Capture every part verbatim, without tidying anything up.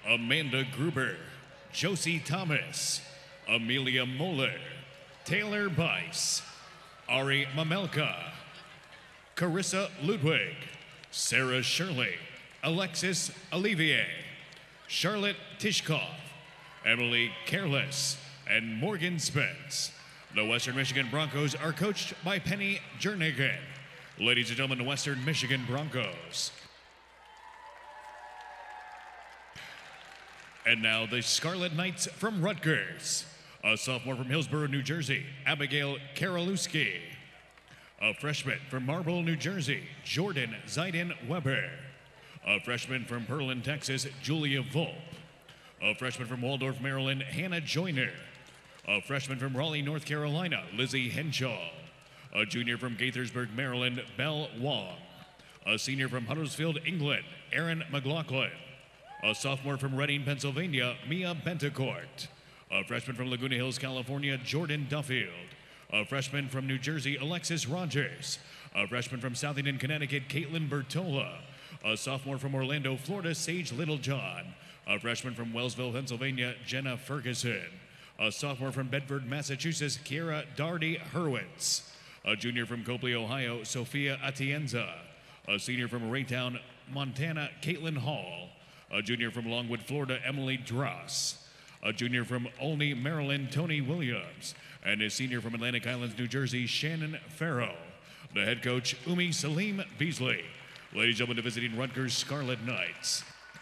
Amanda Gruber, Josie Thomas, Amelia Moeller, Taylor Bice, Ari Mamelka, Carissa Ludwig, Sarah Shirley, Alexis Olivier, Charlotte Tishkoff, Emily Careless, and Morgan Spence. The Western Michigan Broncos are coached by Penny Jernigan. Ladies and gentlemen, the Western Michigan Broncos. And now the Scarlet Knights from Rutgers. A sophomore from Hillsborough, New Jersey, Abigail Karolewski. A freshman from Marble, New Jersey, Jordan Zaiden Weber. A freshman from Pearland, Texas, Julia Volpe. A freshman from Waldorf, Maryland, Hannah Joyner. A freshman from Raleigh, North Carolina, Lizzie Henshaw. A junior from Gaithersburg, Maryland, Belle Wong. A senior from Huddersfield, England, Erin McLaughlin. A sophomore from Reading, Pennsylvania, Mia Bentecourt. A freshman from Laguna Hills, California, Jordan Duffield. A freshman from New Jersey, Alexis Rogers. A freshman from Southampton, Connecticut, Caitlin Bertola. A sophomore from Orlando, Florida, Sage Littlejohn. A freshman from Wellsville, Pennsylvania, Jenna Ferguson. A sophomore from Bedford, Massachusetts, Kiera Dardy Hurwitz. A junior from Copley, Ohio, Sophia Atienza. A senior from Raytown, Montana, Caitlin Hall. A junior from Longwood, Florida, Emily Dross. A junior from Olney, Maryland, Tony Williams. And a senior from Atlantic Islands, New Jersey, Shannon Farrow. The head coach, Umi Salim Beasley. Ladies and gentlemen, the visiting Rutgers Scarlet Knights.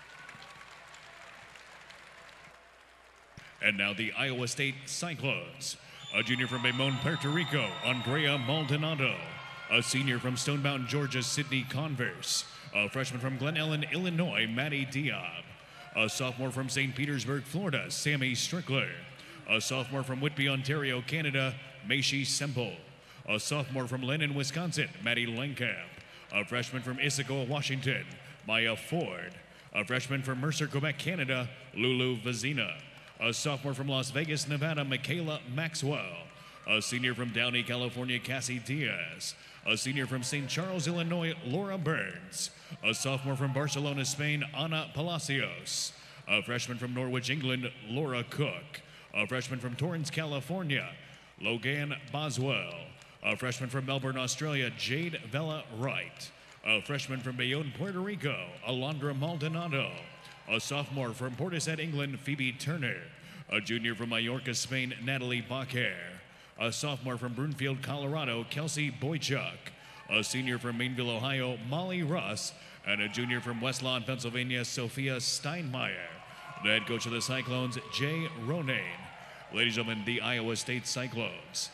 And now the Iowa State Cyclones. A junior from Beaumont, Puerto Rico, Andrea Maldonado. A senior from Stone Mountain, Georgia, Sydney Converse. A freshman from Glen Ellen, Illinois, Maddie Diab. A sophomore from Saint Petersburg, Florida, Sammy Strickler. A sophomore from Whitby, Ontario, Canada, Maishi Semple. A sophomore from Lennon, Wisconsin, Maddie Langkamp. A freshman from Issaquah, Washington, Maya Ford. A freshman from Mercer, Quebec, Canada, Lulu Vazina. A sophomore from Las Vegas, Nevada, Michaela Maxwell. A senior from Downey, California, Cassie Diaz. A senior from Saint Charles, Illinois, Laura Burns. A sophomore from Barcelona, Spain, Ana Palacios. A freshman from Norwich, England, Laura Cook. A freshman from Torrance, California, Logan Boswell. A freshman from Melbourne, Australia, Jade Vela Wright. A freshman from Bayonne, Puerto Rico, Alondra Maldonado. A sophomore from Portishead, England, Phoebe Turner. A junior from Mallorca, Spain, Natalie Bacher. A sophomore from Broomfield, Colorado, Kelsey Boychuk. A senior from Mainville, Ohio, Molly Russ. And a junior from West Lawn, Pennsylvania, Sophia Steinmeier. The head coach of the Cyclones, Jay Ronayne. Ladies and gentlemen, the Iowa State Cyclones.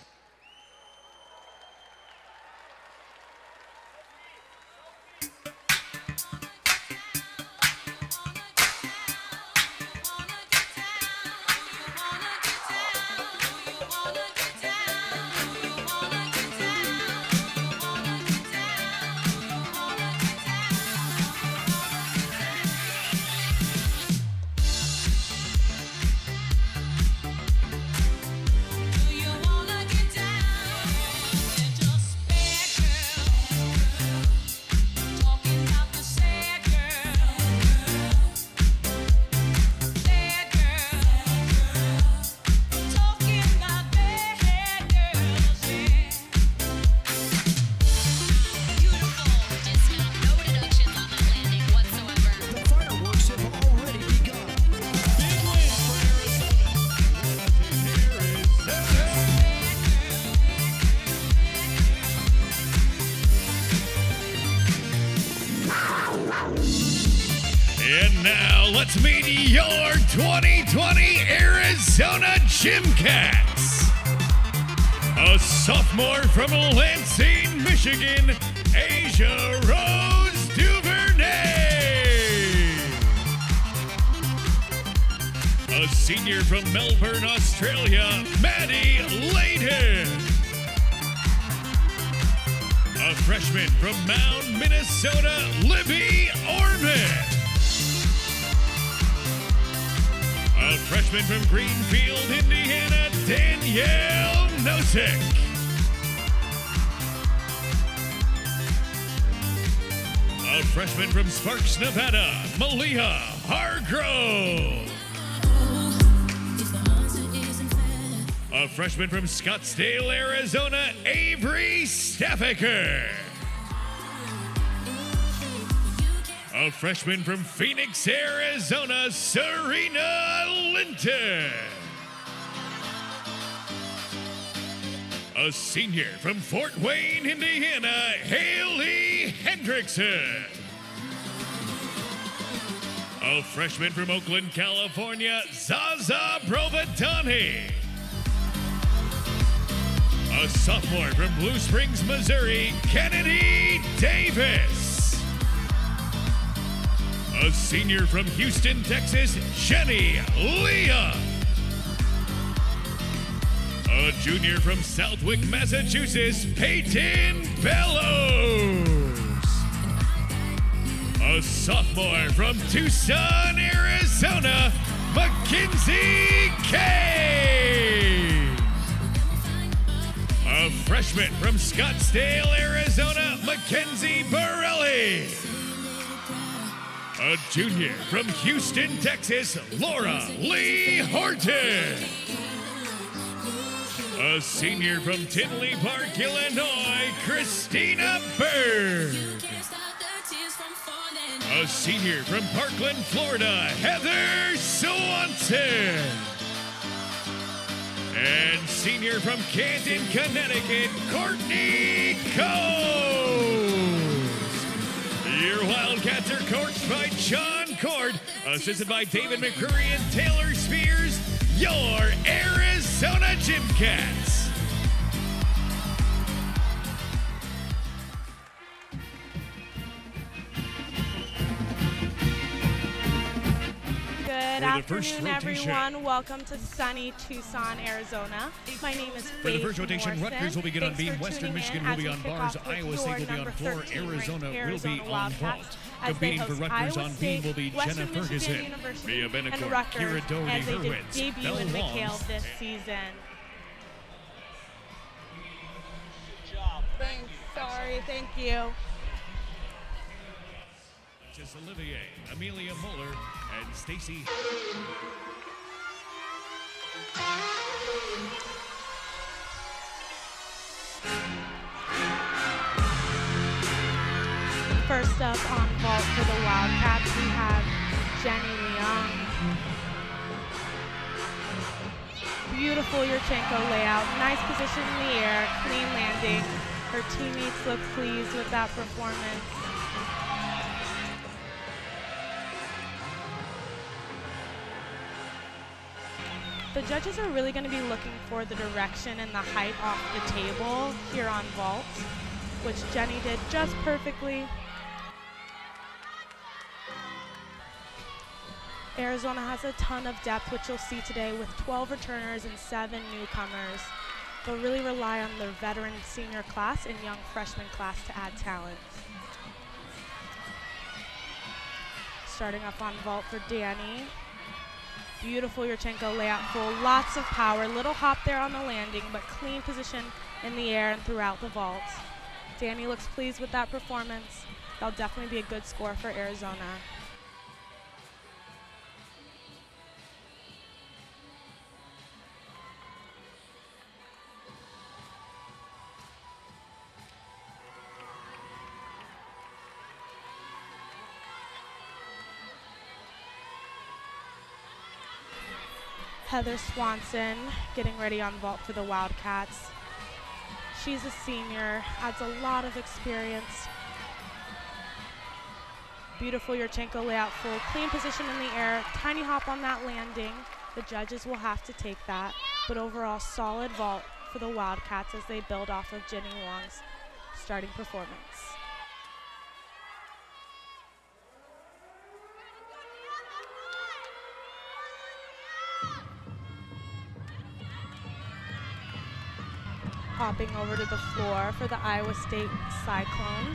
And now let's meet your twenty twenty Arizona Gymcats. A sophomore from Lansing, Michigan, Asia Rose Duvernay. A senior from Melbourne, Australia, Maddie Layden. A freshman from Mound, Minnesota, Libby Orman. A freshman from Greenfield, Indiana, Danielle Nosek. A freshman from Sparks, Nevada, Malia Hargrove. A freshman from Scottsdale, Arizona, Avery Staffaker. A freshman from Phoenix, Arizona, Serena Linton. A senior from Fort Wayne, Indiana, Haley Hendrickson. A freshman from Oakland, California, Zaza Provatani. A sophomore from Blue Springs, Missouri, Kennedy Davis. A senior from Houston, Texas, Jenny Leah. A junior from Southwick, Massachusetts, Peyton Bellows. A sophomore from Tucson, Arizona, Mackenzie Kane. A freshman from Scottsdale, Arizona, Mackenzie Borelli. A junior from Houston, Texas, Laura Lee Horton. A senior from Tinley Park, Illinois, Christina Berg. A senior from Parkland, Florida, Heather Swanson. And senior from Canton, Connecticut, Courtney Coase. Your Wildcats are coached by John Court, assisted by David McCurry and Taylor Spears, your Arizona Gymcats. Good afternoon, everyone. Welcome to sunny Tucson, Arizona. My name is Faith For the first rotation, Morrison. Rutgers will begin on Thanks beam, for Western tuning Michigan in will as be we on kick bars, off with Iowa your State will be on number floor, thirteen Arizona will Arizona be on Wildcats vault. as Competing they for host Rutgers Iowa on State, beam will be Western Jenna Michigan Ferguson, University, Mia and Benecourt, Rutgers Kira Doherty as they Hurwitz, debut Belle in McHale Longs. this season. Good job. Thanks. Sorry. Thank you. Just Olivier, Amelia Muller, and Stacy. First up on vault for the Wildcats, we have Jenny Leung. Beautiful Yurchenko layout, nice position in the air, clean landing. Her teammates look pleased with that performance. The judges are really going to be looking for the direction and the height off the table here on vault, which Jenny did just perfectly. Arizona has a ton of depth, which you'll see today with twelve returners and seven newcomers. They'll really rely on their veteran senior class and young freshman class to add talent. Starting up on vault for Danny. Beautiful Yurchenko layout full, lots of power, little hop there on the landing, but clean position in the air and throughout the vault. Danny looks pleased with that performance. That'll definitely be a good score for Arizona. Heather Swanson getting ready on vault for the Wildcats. She's a senior, adds a lot of experience. Beautiful Yurchenko layout full, clean position in the air, tiny hop on that landing. The judges will have to take that, but overall solid vault for the Wildcats as they build off of Jenny Wong's starting performance. Hopping over to the floor for the Iowa State Cyclones.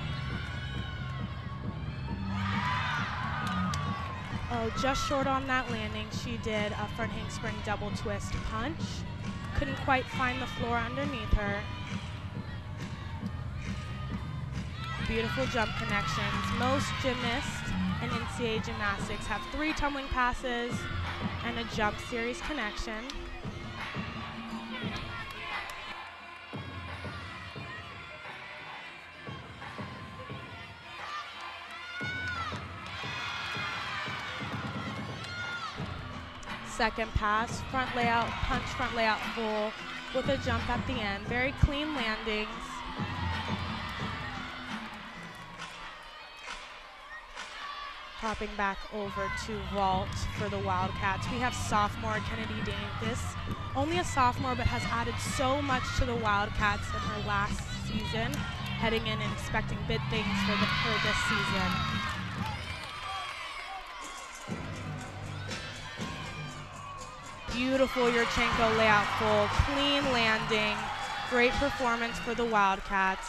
Oh, just short on that landing. She did a front handspring double twist punch. Couldn't quite find the floor underneath her. Beautiful jump connections. Most gymnasts and N C A A gymnastics have three tumbling passes and a jump series connection. Second pass, front layout, punch, front layout full with a jump at the end. Very clean landings. Hopping back over to vault for the Wildcats. We have sophomore Kennedy Davis, only a sophomore, but has added so much to the Wildcats in her last season, heading in and expecting big things for, the, for this season. Beautiful Yurchenko layout full, clean landing, great performance for the Wildcats.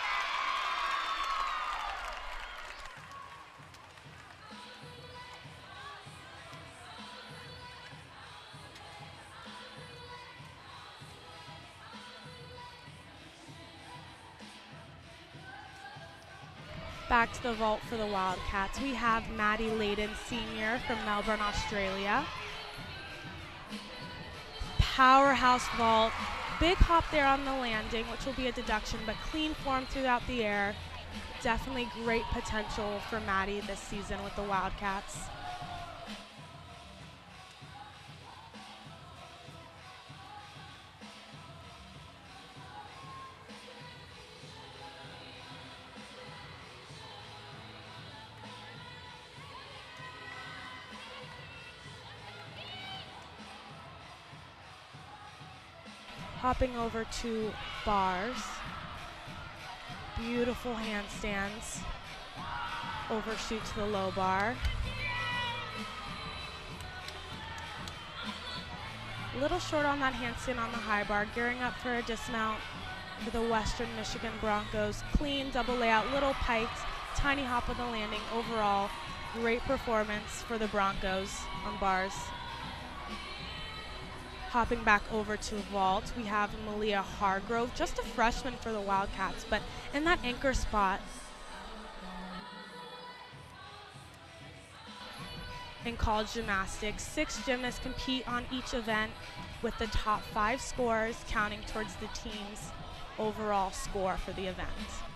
Back to the vault for the Wildcats. We have Maddie Layden, senior from Melbourne, Australia. Powerhouse vault. Big hop there on the landing, which will be a deduction, but clean form throughout the air. Definitely great potential for Maddie this season with the Wildcats. Hopping over to bars. Beautiful handstands. Overshoot to the low bar. A little short on that handstand on the high bar. Gearing up for a dismount for the Western Michigan Broncos. Clean double layout, little piked, tiny hop on the landing. Overall, great performance for the Broncos on bars. Hopping back over to vault, we have Malia Hargrove, just a freshman for the Wildcats, but in that anchor spot. In college gymnastics, six gymnasts compete on each event with the top five scores counting towards the team's overall score for the event.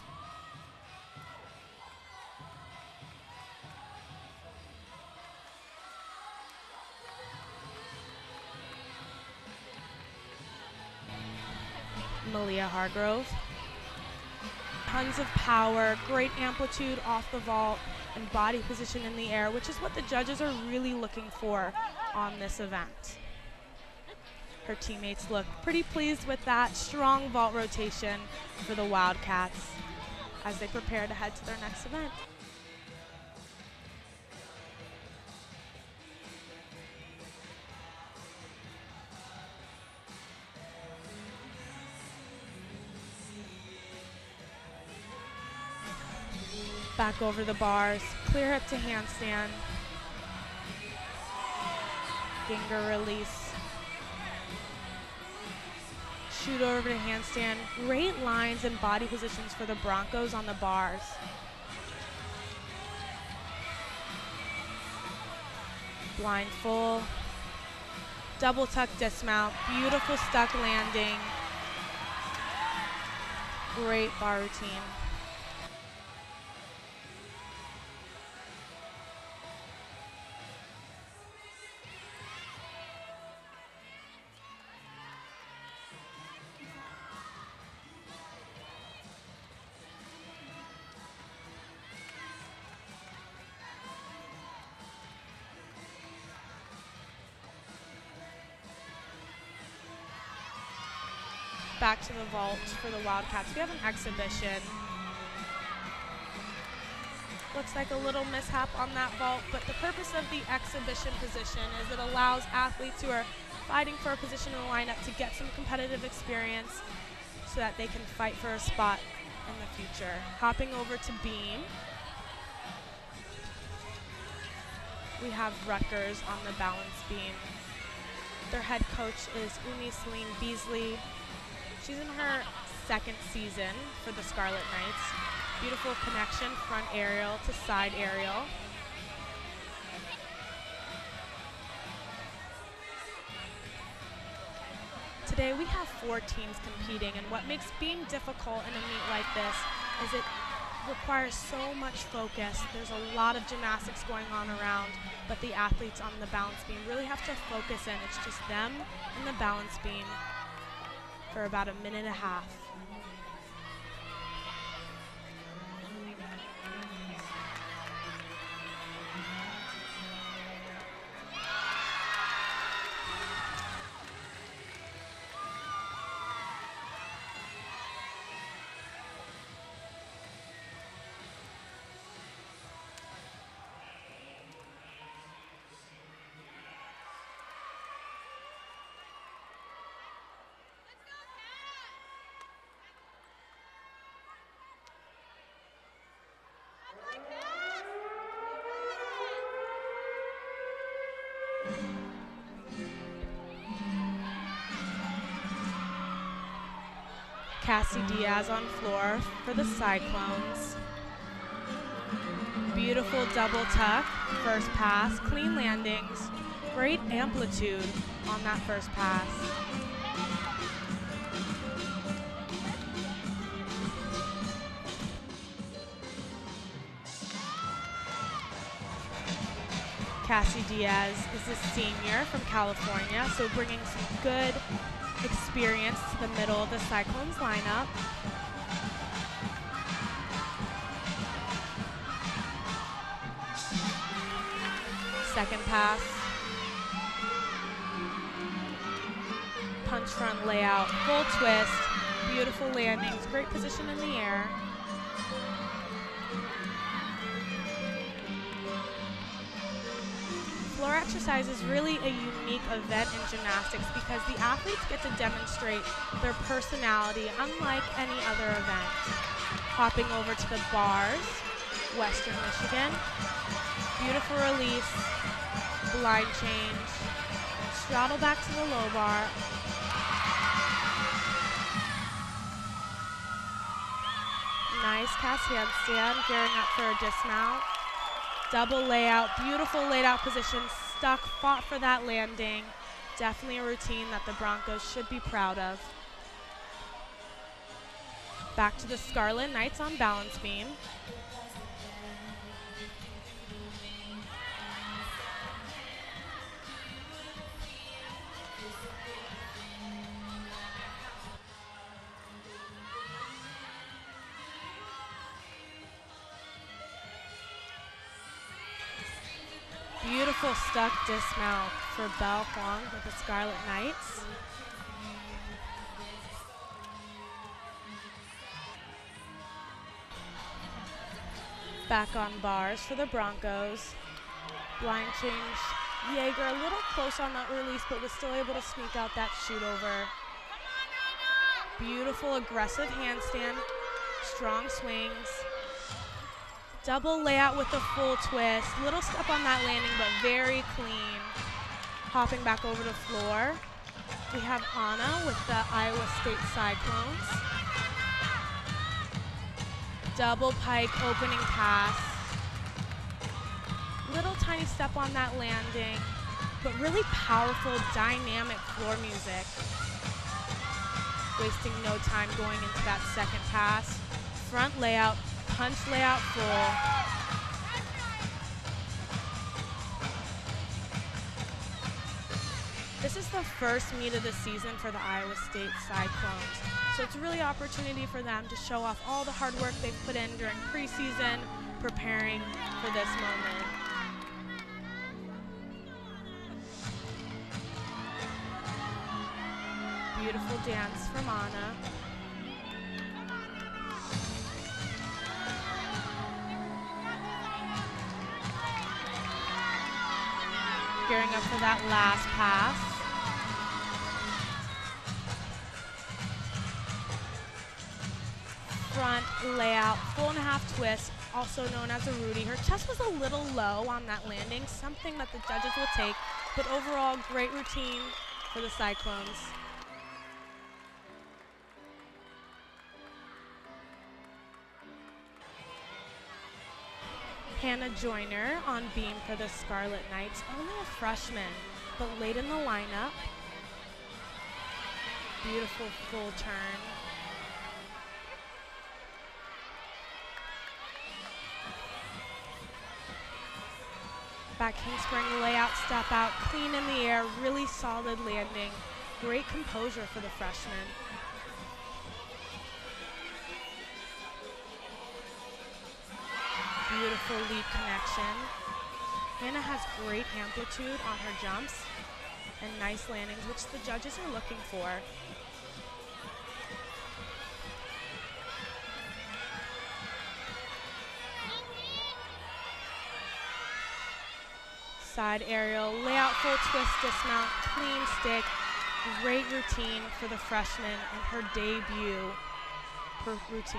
Malia Hargrove. Tons of power, great amplitude off the vault, and body position in the air, which is what the judges are really looking for on this event. Her teammates look pretty pleased with that strong vault rotation for the Wildcats as they prepare to head to their next event. Back over the bars, clear hip to handstand. Ginger release. Shoot over to handstand. Great lines and body positions for the Broncos on the bars. Blind full. Double tuck dismount. Beautiful stuck landing. Great bar routine. Back to the vault for the Wildcats. We have an exhibition. Looks like a little mishap on that vault, but the purpose of the exhibition position is it allows athletes who are fighting for a position in the lineup to get some competitive experience so that they can fight for a spot in the future. Hopping over to beam. We have Rutgers on the balance beam. Their head coach is Umi Celine Beasley. She's in her second season for the Scarlet Knights. Beautiful connection, front aerial to side aerial. Today we have four teams competing, and what makes beam difficult in a meet like this is it requires so much focus. There's a lot of gymnastics going on around, but the athletes on the balance beam really have to focus in. It's just them and the balance beam for about a minute and a half. Cassie Diaz on floor for the Cyclones. Beautiful double tuck, first pass, clean landings, great amplitude on that first pass. Cassie Diaz is a senior from California, so bringing some good experience to the middle of the Cyclones lineup. Second pass. Punch front layout, full twist, beautiful landings, great position in the air. Floor exercise is really a unique event in gymnastics because the athletes get to demonstrate their personality unlike any other event. Hopping over to the bars, Western Michigan. Beautiful release, blind change, straddle back to the low bar. Nice cast handstand, gearing up for a dismount. Double layout, beautiful laid out position, stuck, fought for that landing. Definitely a routine that the Broncos should be proud of. Back to the Scarlet Knights on balance beam. Beautiful stuck dismount for Belle Huang with the Scarlet Knights. Back on bars for the Broncos. Blind change, Jaeger a little close on that release, but was still able to sneak out that shoot over. Beautiful aggressive handstand, strong swings. Double layout with the full twist. Little step on that landing, but very clean. Hopping back over to floor. We have Anna with the Iowa State Cyclones. Double pike opening pass. Little tiny step on that landing, but really powerful, dynamic floor music. Wasting no time going into that second pass. Front layout, punch layout full. This is the first meet of the season for the Iowa State Cyclones. So it's a really opportunity for them to show off all the hard work they've put in during preseason, preparing for this moment. Beautiful dance from Anna. Gearing up for that last pass. Front layout, full and a half twist, also known as a Rudy. Her chest was a little low on that landing, something that the judges will take, but overall, great routine for the Cyclones. Hannah Joyner on beam for the Scarlet Knights, only a freshman, but late in the lineup. Beautiful full turn. Back handspring, layout, step out, clean in the air, really solid landing. Great composure for the freshman. Beautiful lead connection. Hannah has great amplitude on her jumps and nice landings, which the judges are looking for. Side aerial, layout, full twist, dismount, clean stick. Great routine for the freshman and her debut per routine.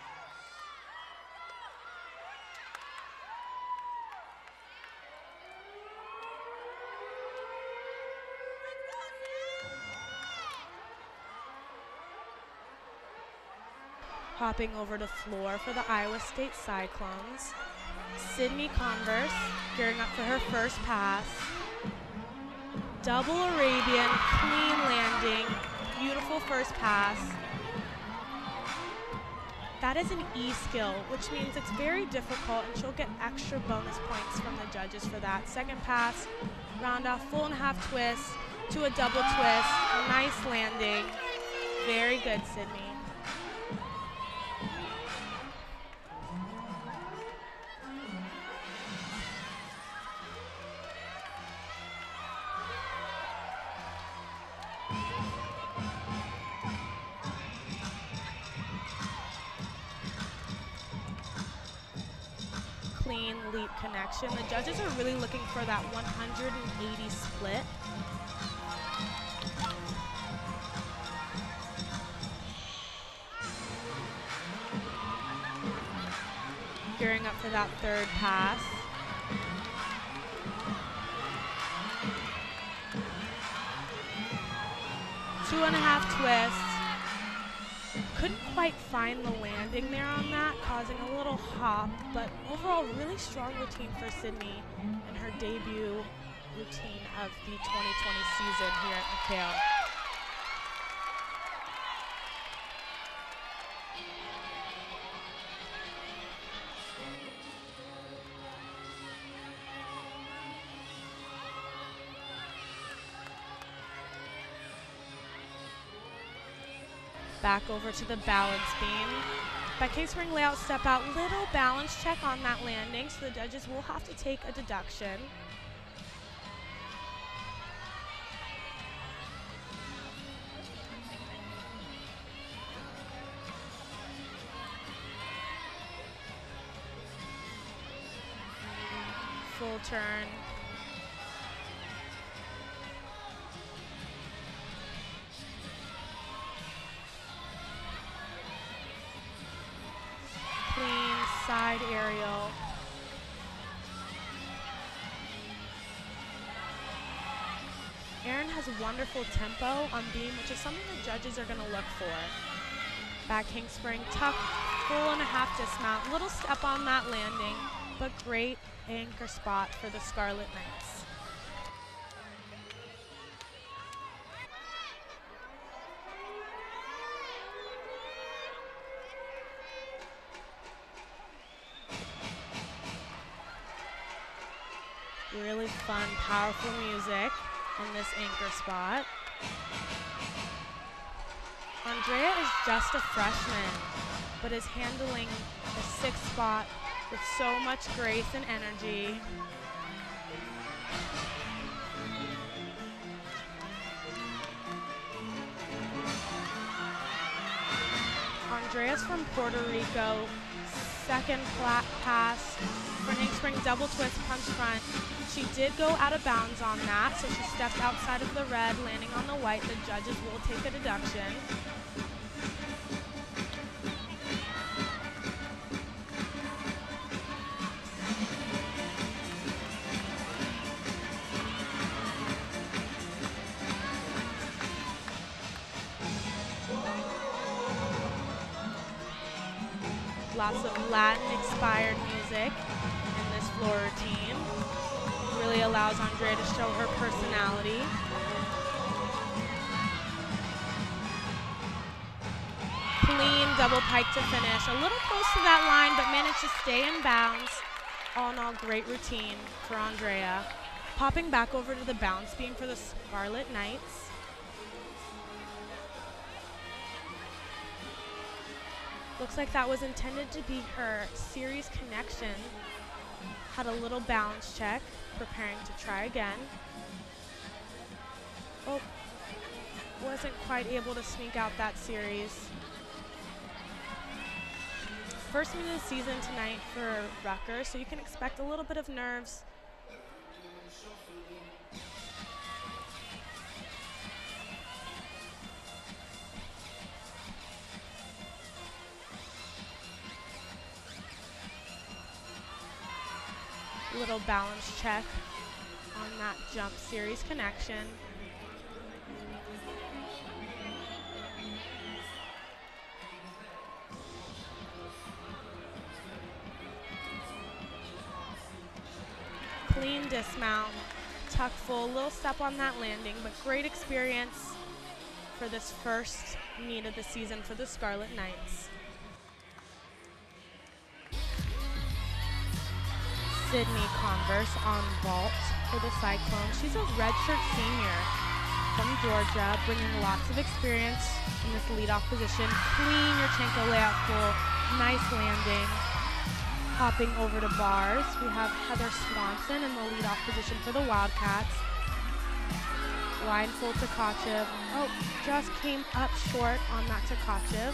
Hopping over to floor for the Iowa State Cyclones. Sydney Converse gearing up for her first pass. Double Arabian, clean landing, beautiful first pass. That is an E skill, which means it's very difficult, and she'll get extra bonus points from the judges for that. Second pass, round off, full and a half twist to a double twist. Nice landing. Very good, Sydney. Clean leap connection. The judges are really looking for that one hundred eighty split. Gearing up for that third pass. Two and a half twists. Couldn't quite find the landing there on that, causing a little hop, but overall really strong routine for Sydney and her debut routine of the twenty twenty season here at McHale. Back over to the balance beam. Back handspring layout, step out, little balance check on that landing, so the judges will have to take a deduction. Full turn. Clean side aerial. Erin has wonderful tempo on beam, which is something the judges are going to look for. Back handspring, tuck, full and a half dismount. Little step on that landing, but great anchor spot for the Scarlet Knights. Really fun, powerful music in this anchor spot. Andrea is just a freshman, but is handling the sixth spot with so much grace and energy. Andrea's from Puerto Rico, second flat pass, front handspring double twist punch front. She did go out of bounds on that, so she stepped outside of the red, landing on the white. The judges will take a deduction. Lots of Latin-inspired music in this floor routine. Really allows Andrea to show her personality. Clean double pike to finish. A little close to that line, but managed to stay in bounds All in all, great routine for Andrea. Popping back over to the bounce beam for the Scarlet Knights. Looks like that was intended to be her series connection. Had a little balance check, preparing to try again. Oh, wasn't quite able to sneak out that series. First meet of the season tonight for Rutgers, so you can expect a little bit of nerves. Little balance check on that jump series connection. Clean dismount, tuck full, little step on that landing, but great experience for this first meet of the season for the Scarlet Knights. Sydney Converse on vault for the Cyclone. She's a redshirt senior from Georgia, bringing lots of experience in this leadoff position. Clean Yurchenko layout full, nice landing. Hopping over to bars, we have Heather Swanson in the leadoff position for the Wildcats. Line full Tkachev. Oh, just came up short on that Tkachev.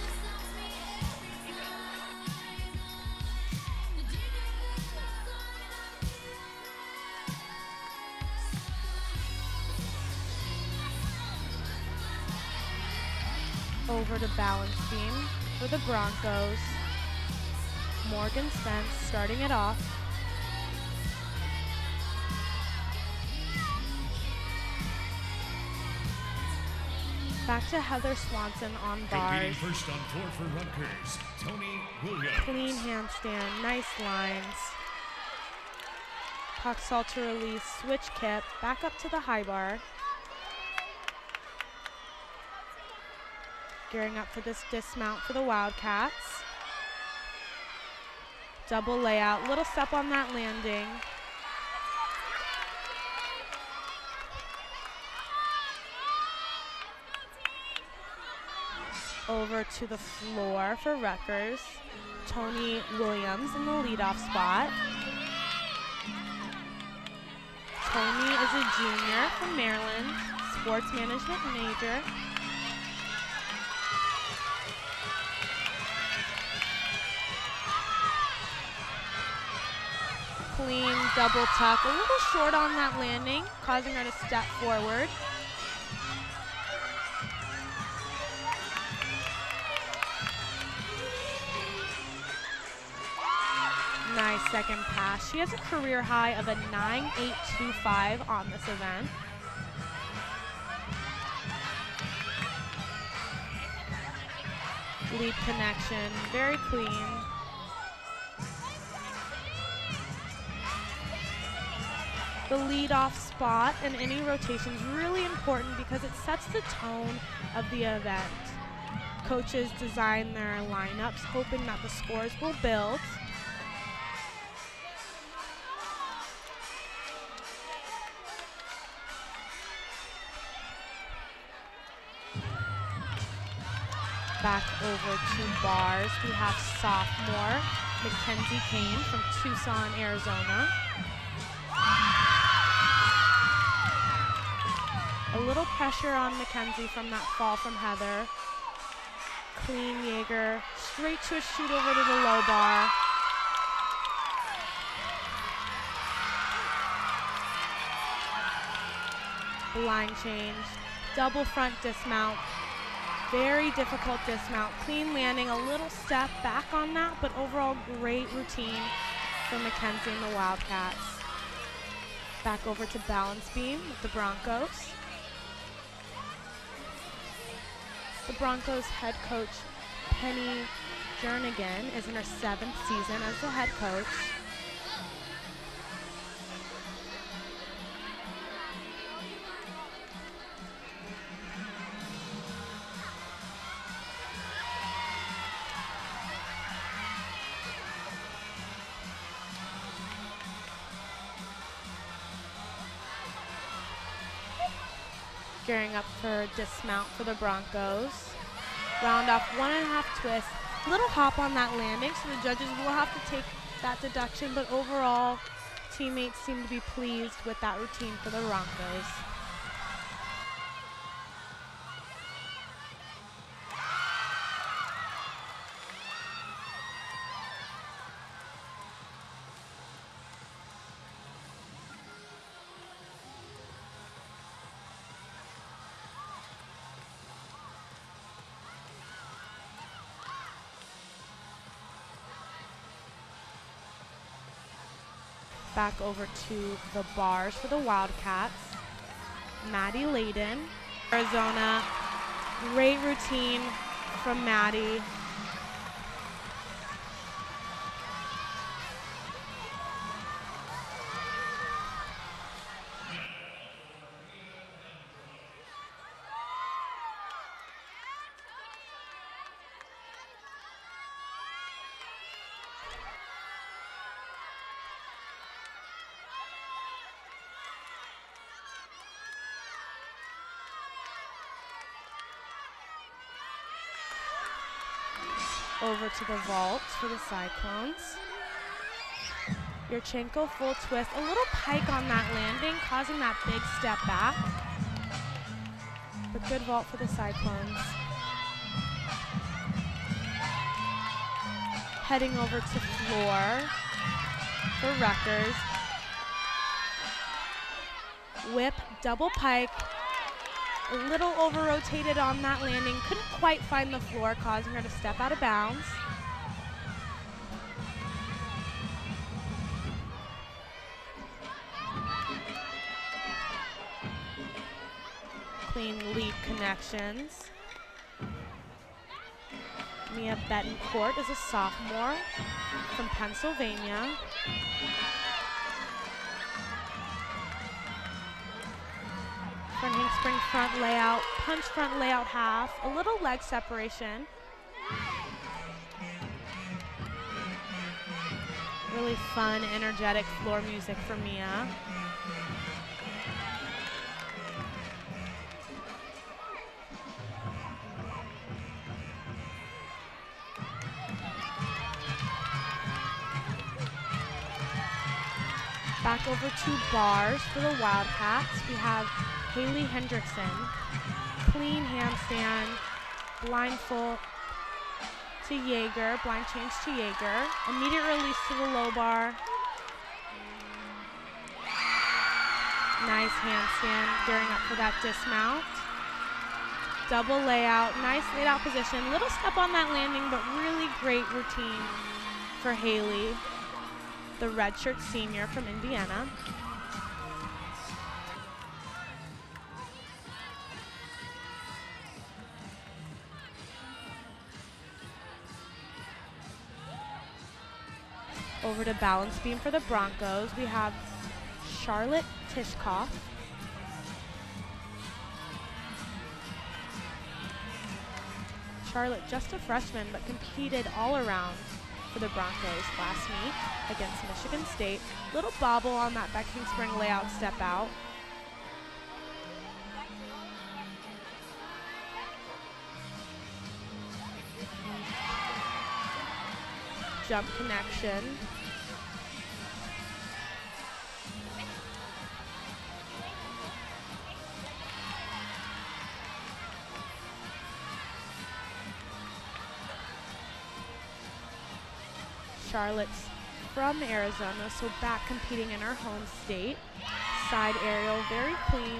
Over to balance beam for the Broncos. Morgan Spence starting it off. Back to Heather Swanson on bars. Competing first on floor for Rutgers, Tony Williams. Clean handstand, nice lines. Puck salto release, switch kip, back up to the high bar. Gearing up for this dismount for the Wildcats. Double layout, little step on that landing. Over to the floor for Rutgers. Tony Williams in the leadoff spot. Tony is a junior from Maryland, sports management major. Clean double tuck, a little short on that landing, causing her to step forward. Nice second pass. She has a career high of a nine eight two five on this event. Lead connection, very clean. The lead-off spot and any rotation is really important because it sets the tone of the event. Coaches design their lineups hoping that the scores will build. Back over to bars, we have sophomore Mackenzie Kane from Tucson, Arizona. A little pressure on Mackenzie from that fall from Heather. Clean Jaeger, straight to a shoot over to the low bar. Line change, double front dismount. Very difficult dismount. Clean landing, a little step back on that, but overall great routine for Mackenzie and the Wildcats. Back over to balance beam with the Broncos. The Broncos head coach, Penny Jernigan, is in her seventh season as the head coach. Gearing up for dismount for the Broncos. Round off one and a half twist. Little hop on that landing, so the judges will have to take that deduction, but overall, teammates seem to be pleased with that routine for the Broncos. Back over to the bars for the Wildcats. Maddie Layden, Arizona. Great routine from Maddie. Over to the vault for the Cyclones. Yurchenko full twist, a little pike on that landing, causing that big step back. But good vault for the Cyclones. Heading over to floor for Rutgers. Whip, double pike. A little over-rotated on that landing. Couldn't quite find the floor, causing her to step out of bounds. Clean leap connections. Mia Betancourt is a sophomore from Pennsylvania. Front handspring front layout, punch front layout half, a little leg separation. Really fun, energetic floor music for Mia. Back over to bars for the Wildcats. We have Haley Hendrickson, clean handstand, blindfold to Jaeger, blind change to Jaeger, immediate release to the low bar. Nice handstand, gearing up for that dismount. Double layout, nice laid out position, little step on that landing, but really great routine for Haley, the redshirt senior from Indiana. Over to balance beam for the Broncos, we have Charlotte Tishkoff. Charlotte, just a freshman, but competed all around for the Broncos last meet against Michigan State. Little bobble on that back handspring layout step out. Jump connection. Charlotte's from Arizona, so back competing in her home state. Side aerial, very clean.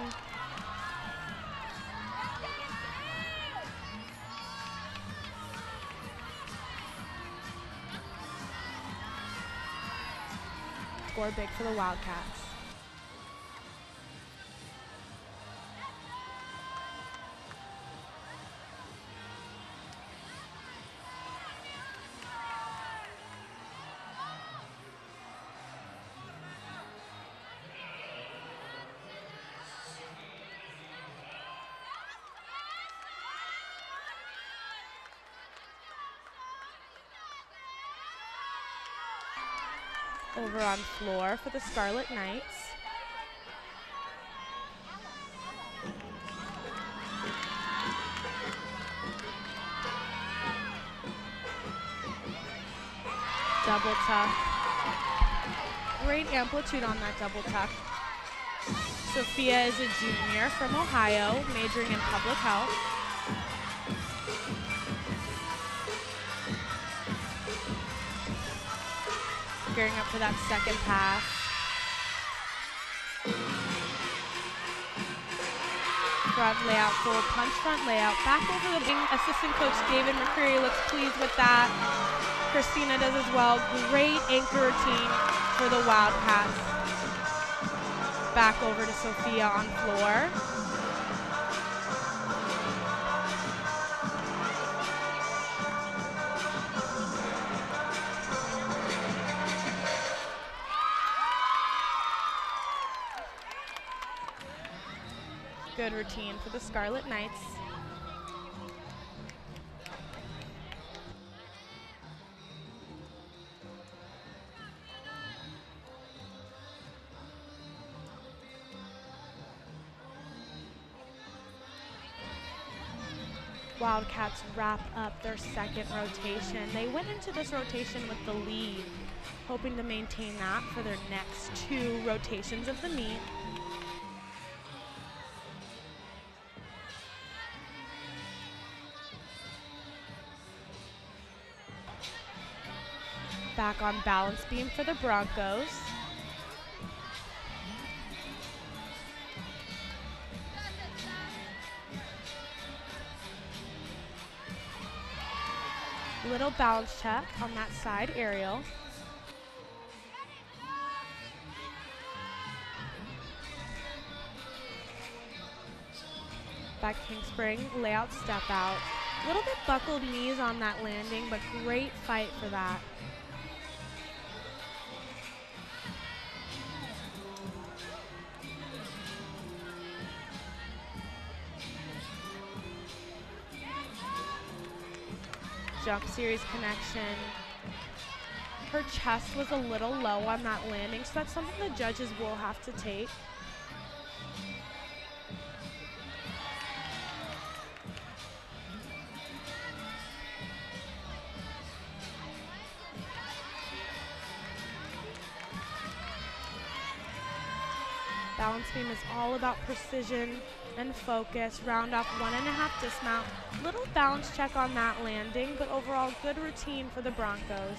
Score big for the Wildcats. Over on floor for the Scarlet Knights. double tuck. Great amplitude on that double tuck. Sophia is a junior from Ohio, majoring in public health. Gearing up for that second pass. Front layout, full punch front layout. Back over the wing. Assistant coach David McCreary looks pleased with that. Christina does as well. Great anchor routine for the Wildcats. Back over to Sophia on floor. Good routine for the Scarlet Knights. Wildcats wrap up their second rotation. They went into this rotation with the lead, hoping to maintain that for their next two rotations of the meet. Back on balance beam for the Broncos. Little balance check on that side aerial. Back king spring, layout step out. Little bit buckled knees on that landing, but great fight for that. Jump series connection. Her chest was a little low on that landing, so that's something the judges will have to take. Balance beam is all about precision and focus. Round off one and a half dismount. Little balance check on that landing, but overall good routine for the Broncos.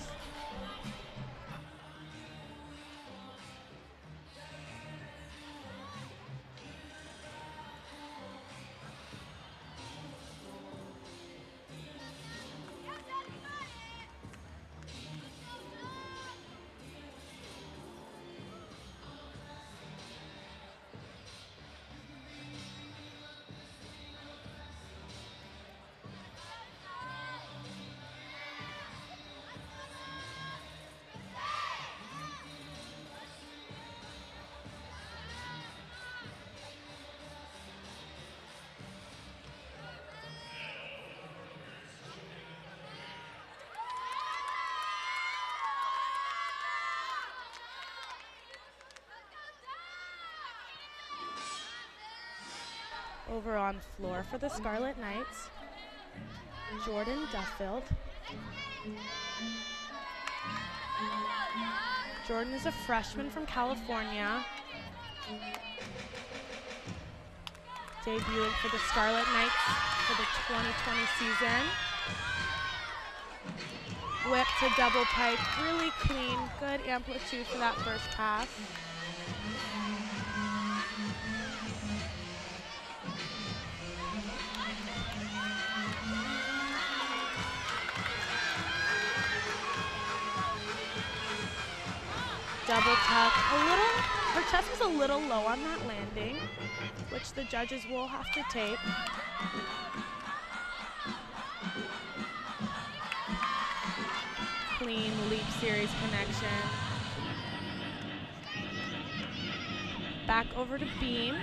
Over on floor for the Scarlet Knights, Jordan Duffield. Jordan is a freshman from California. Debuting for the Scarlet Knights for the twenty twenty season. Whip to double pike, really clean, good amplitude for that first pass. Double tuck, a little, her chest was a little low on that landing, which the judges will have to take. Clean leap series connection. Back over to beam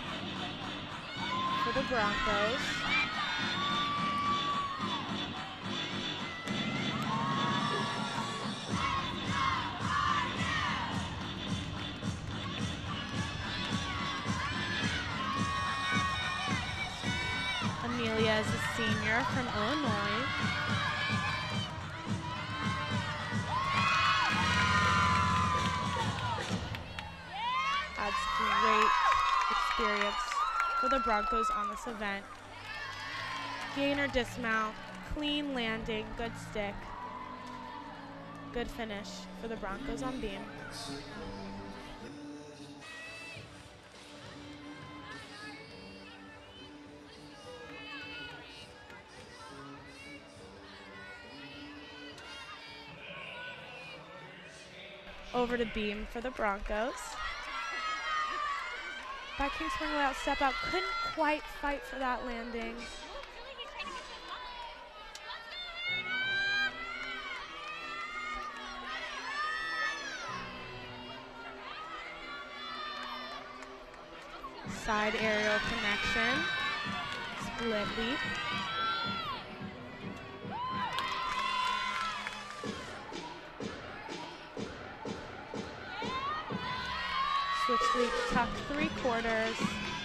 for the Broncos. Amelia is a senior from Illinois. experience for the Broncos on this event. Gainer dismount, clean landing, good stick. Good finish for the Broncos on beam. Over to beam for the Broncos. Back king spring layout step out, couldn't quite fight for that landing. Side aerial connection, split leap. Switch leap, tuck three quarters.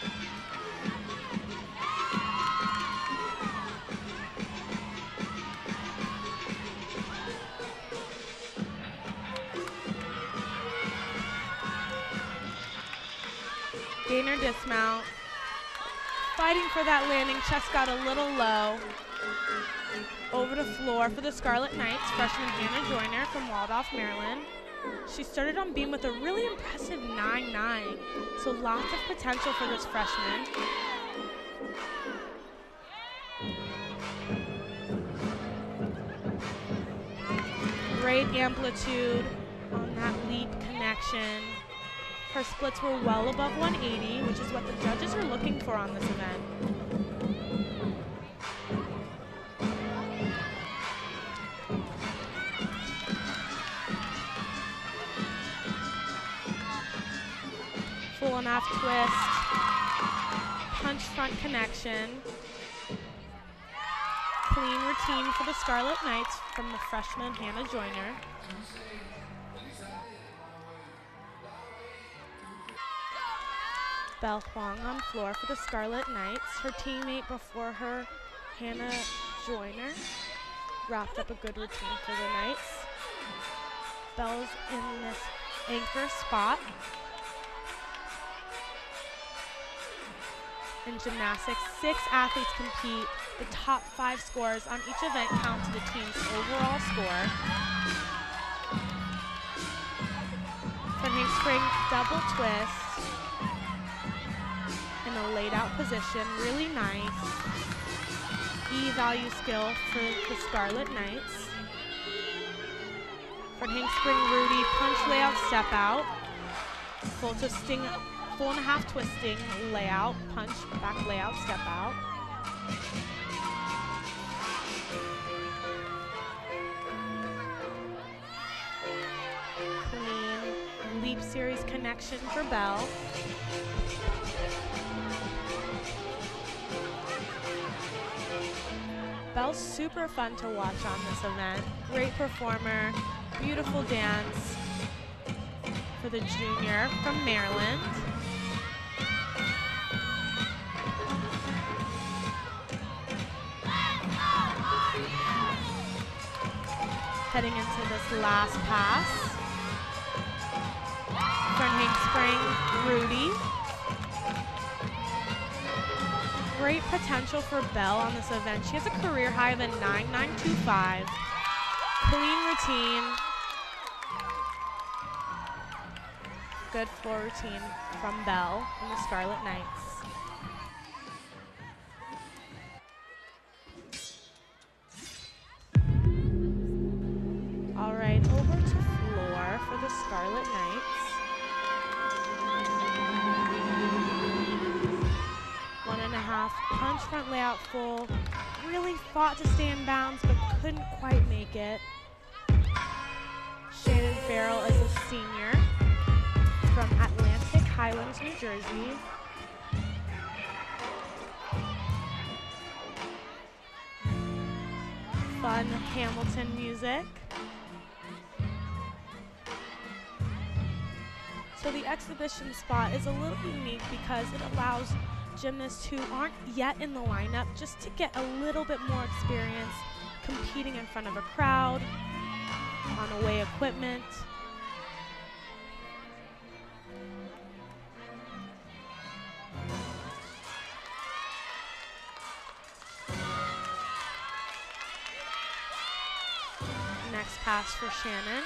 Gainer dismount. Fighting for that landing, chest got a little low. Over to floor for the Scarlet Knights, freshman Hannah Joyner from Waldorf, Maryland. She started on beam with a really impressive nine nine, so lots of potential for this freshman. Great amplitude on that leap connection. Her splits were well above one eighty, which is what the judges are looking for on this event. Full enough twist, punch front connection. Clean routine for the Scarlet Knights from the freshman Hannah Joyner. Belle Huang on floor for the Scarlet Knights. Her teammate before her, Hannah Joyner, wrapped up a good routine for the Knights. Belle's in this anchor spot. In gymnastics, six athletes compete. The top five scores on each event count to the team's overall score. Front handspring double twist in a laid out position, really nice. E value skill for the Scarlet Knights. Front handspring Rudy, punch layout step out. Full twisting. Full and a half twisting layout, punch, back layout, step out. Clean leap series connection for Belle. Belle's super fun to watch on this event. Great performer, beautiful dance for the junior from Maryland. Heading into this last pass. Front handspring, Rudy. Great potential for Belle on this event. She has a career high of a nine nine two five. Clean routine. Good floor routine from Belle and the Scarlet Knights. All right, over to floor for the Scarlet Knights. One and a half, punch front layout full. Really fought to stay in bounds, but couldn't quite make it. Shannon Farrell is a senior from Atlantic Highlands, New Jersey. Fun Hamilton music. So the exhibition spot is a little unique because it allows gymnasts who aren't yet in the lineup just to get a little bit more experience competing in front of a crowd, on away equipment. pass for Shannon.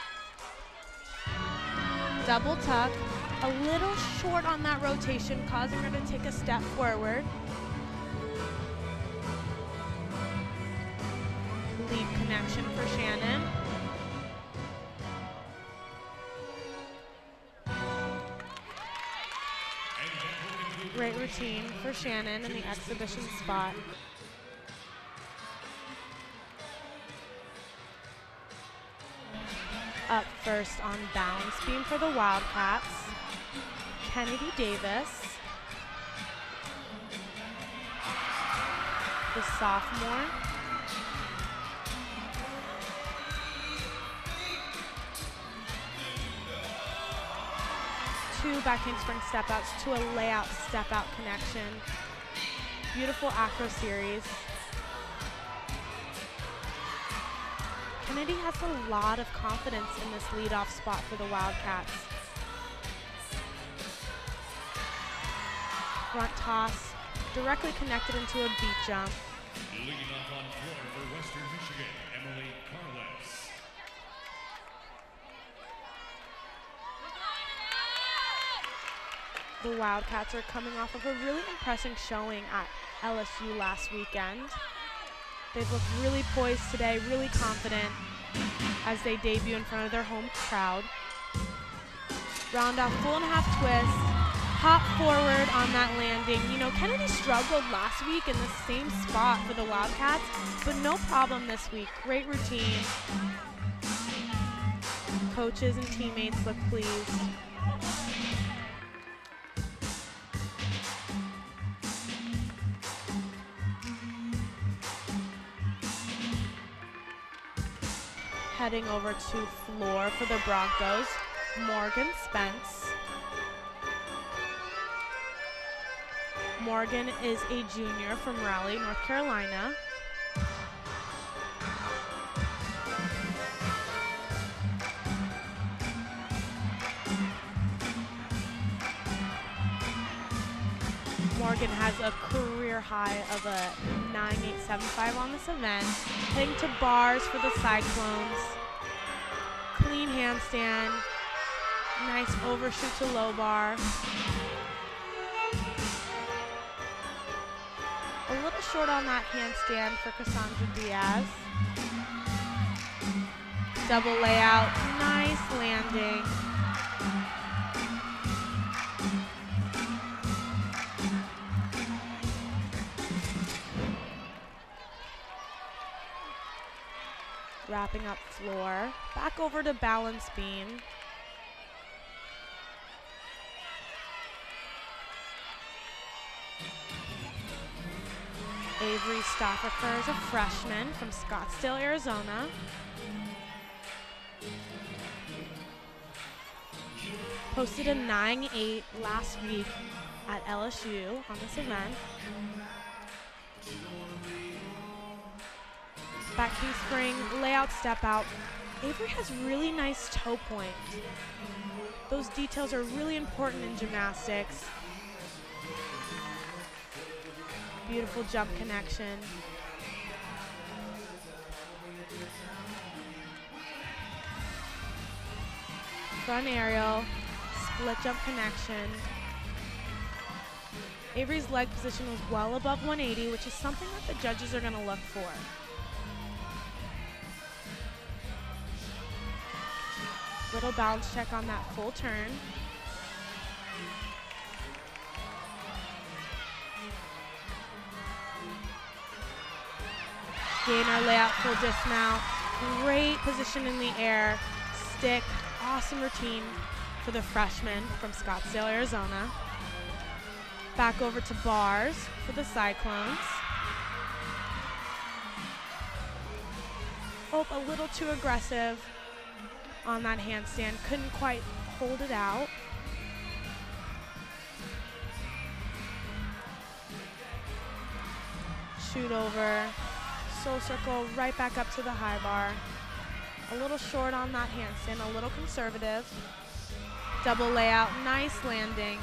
Double tuck, a little short on that rotation, causing her to take a step forward. Leap connection for Shannon. Great routine for Shannon in the exhibition spot. Up first on balance beam for the Wildcats, Kennedy Davis, the sophomore. Two back handspring step outs to a layout step out connection. Beautiful acro series. Kennedy has a lot of confidence in this leadoff spot for the Wildcats. Front toss, directly connected into a beat jump. Leading off on floor for Western Michigan, Emily Carlos. The Wildcats are coming off of a really impressive showing at L S U last weekend. They've looked really poised today, really confident as they debut in front of their home crowd. Round off full and a half twist, hop forward on that landing. You know, Kennedy struggled last week in the same spot for the Wildcats, but no problem this week. Great routine. Coaches and teammates look pleased. Heading over to floor for the Broncos, Morgan Spence. Morgan is a junior from Raleigh, North Carolina. Morgan has a career high of a nine eight seven five on this event. Heading to bars for the Cyclones. Clean handstand. Nice overshoot to low bar. A little short on that handstand for Cassandra Diaz. Double layout, nice landing. Wrapping up floor, back over to balance beam. Avery Stoffaker is a freshman from Scottsdale, Arizona. Posted a nine eight last week at L S U on this event. Back spring, layout step out. Avery has really nice toe point. Those details are really important in gymnastics. Beautiful jump connection. Front aerial, split jump connection. Avery's leg position was well above one eighty, which is something that the judges are going to look for. Little balance check on that full turn. Gainer layout, full dismount. Great position in the air. Stick, awesome routine for the freshman from Scottsdale, Arizona. Back over to bars for the Cyclones. Oh, a little too aggressive on that handstand, couldn't quite hold it out. Shoot over, soul circle, right back up to the high bar. A little short on that handstand, a little conservative. Double layout, nice landing.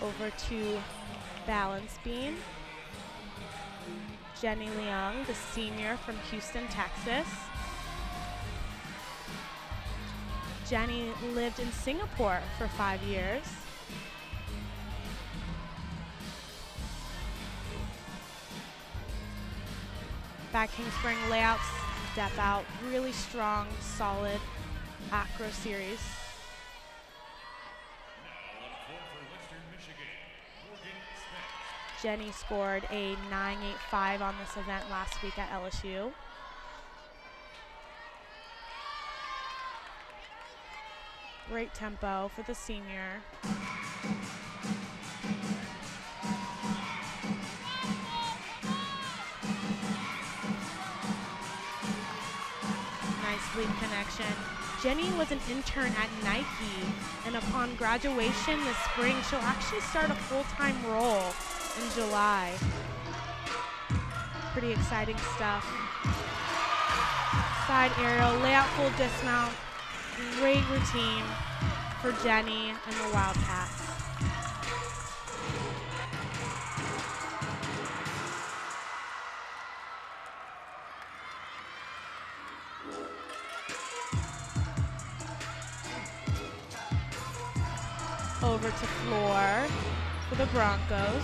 over to balance beam. Jenny Leung, the senior from Houston, Texas. Jenny lived in Singapore for five years. Back handspring layouts, step out, really strong, solid acro series. Jenny scored a nine eight five on this event last week at L S U. Great tempo for the senior. Nice lead connection. Jenny was an intern at Nike, and upon graduation this spring, she'll actually start a full-time role in July. Pretty exciting stuff. Side aerial, layout full dismount. Great routine for Jenny and the Wildcats. Over to floor for the Broncos.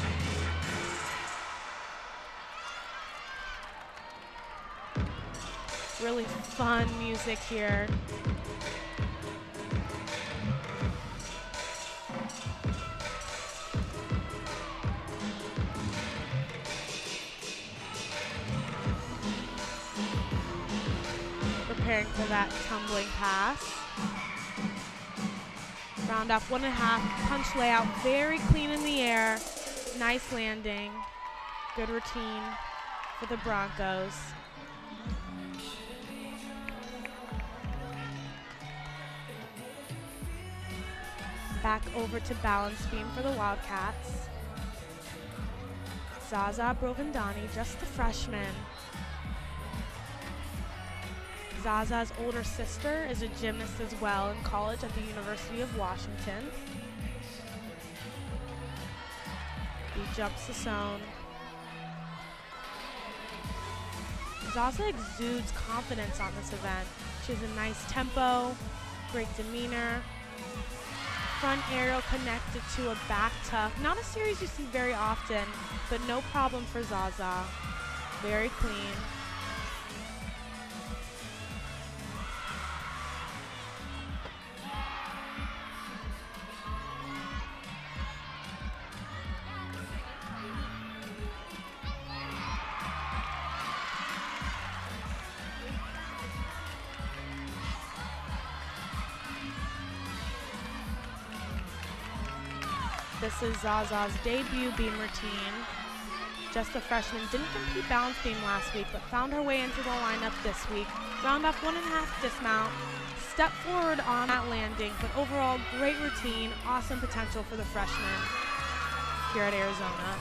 Really fun music here. Preparing for that tumbling pass. Round off one and a half, punch layout, very clean in the air. Nice landing. Good routine for the Broncos. Back over to balance beam for the Wildcats. Zaza Brovendani, just the freshman. Zaza's older sister is a gymnast as well in college at the University of Washington. He jumps the zone. Zaza exudes confidence on this event. She has a nice tempo, great demeanor. Front aerial connected to a back tuck. Not a series you see very often, but no problem for Zaza. Very clean. This is Zaza's debut beam routine. Just a freshman, didn't compete balance beam last week, but found her way into the lineup this week. Round off one and a half dismount, step forward on that landing, but overall great routine, awesome potential for the freshman here at Arizona.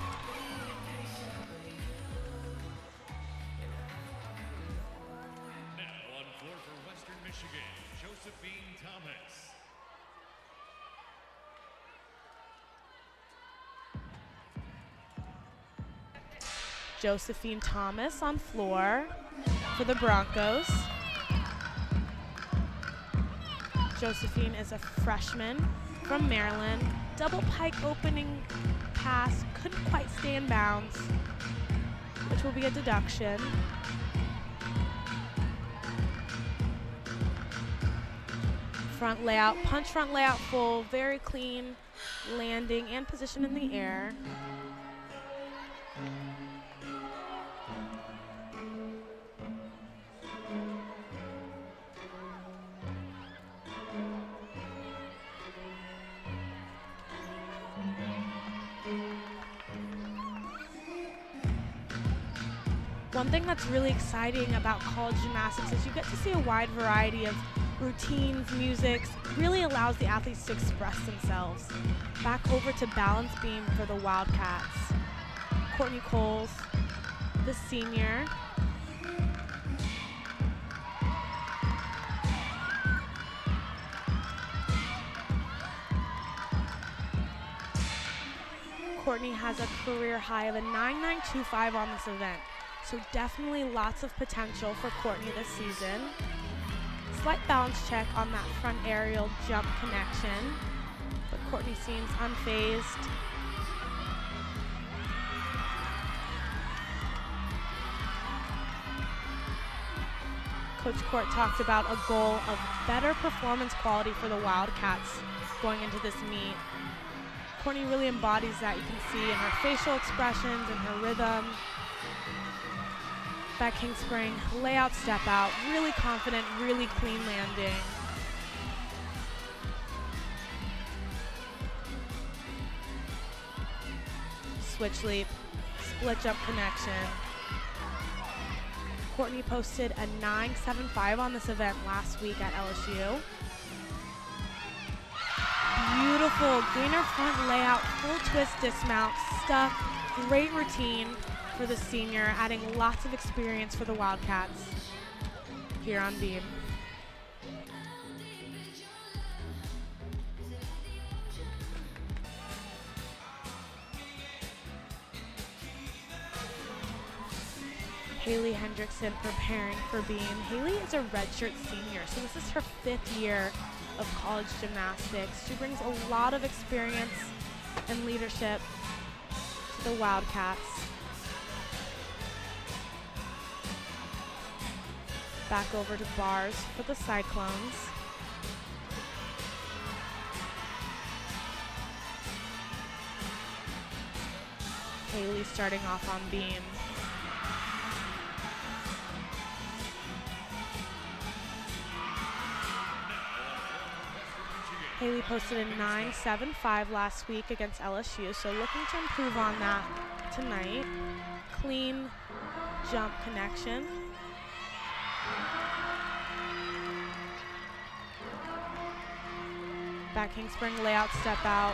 Now on floor for Western Michigan, Josephine Thomas. Josephine Thomas on floor for the Broncos. Josephine is a freshman from Maryland. Double pike opening pass, couldn't quite stay in bounds, which will be a deduction. Front layout, punch front layout full, very clean landing and position in the air. One thing that's really exciting about college gymnastics is you get to see a wide variety of routines, musics, really allows the athletes to express themselves. Back over to balance beam for the Wildcats. Courtney Coles, the senior. Courtney has a career high of a nine nine two five on this event. So definitely lots of potential for Courtney this season. Slight balance check on that front aerial jump connection, but Courtney seems unfazed. Coach Court talked about a goal of better performance quality for the Wildcats going into this meet. Courtney really embodies that. You can see in her facial expressions and her rhythm. Back handspring, layout step out, really confident, really clean landing. Switch leap, split jump connection. Courtney posted a nine seven five on this event last week at L S U. Beautiful gainer front layout, full twist dismount, stuck, great routine for the senior, adding lots of experience for the Wildcats here on beam. Haley Hendrickson preparing for beam. Haley is a redshirt senior, so this is her fifth year of college gymnastics. She brings a lot of experience and leadership to the Wildcats. Back over to bars for the Cyclones. Haley starting off on beam. Haley posted a nine seven five last week against L S U, so looking to improve on that tonight. Clean jump connection. Back handspring layout step out.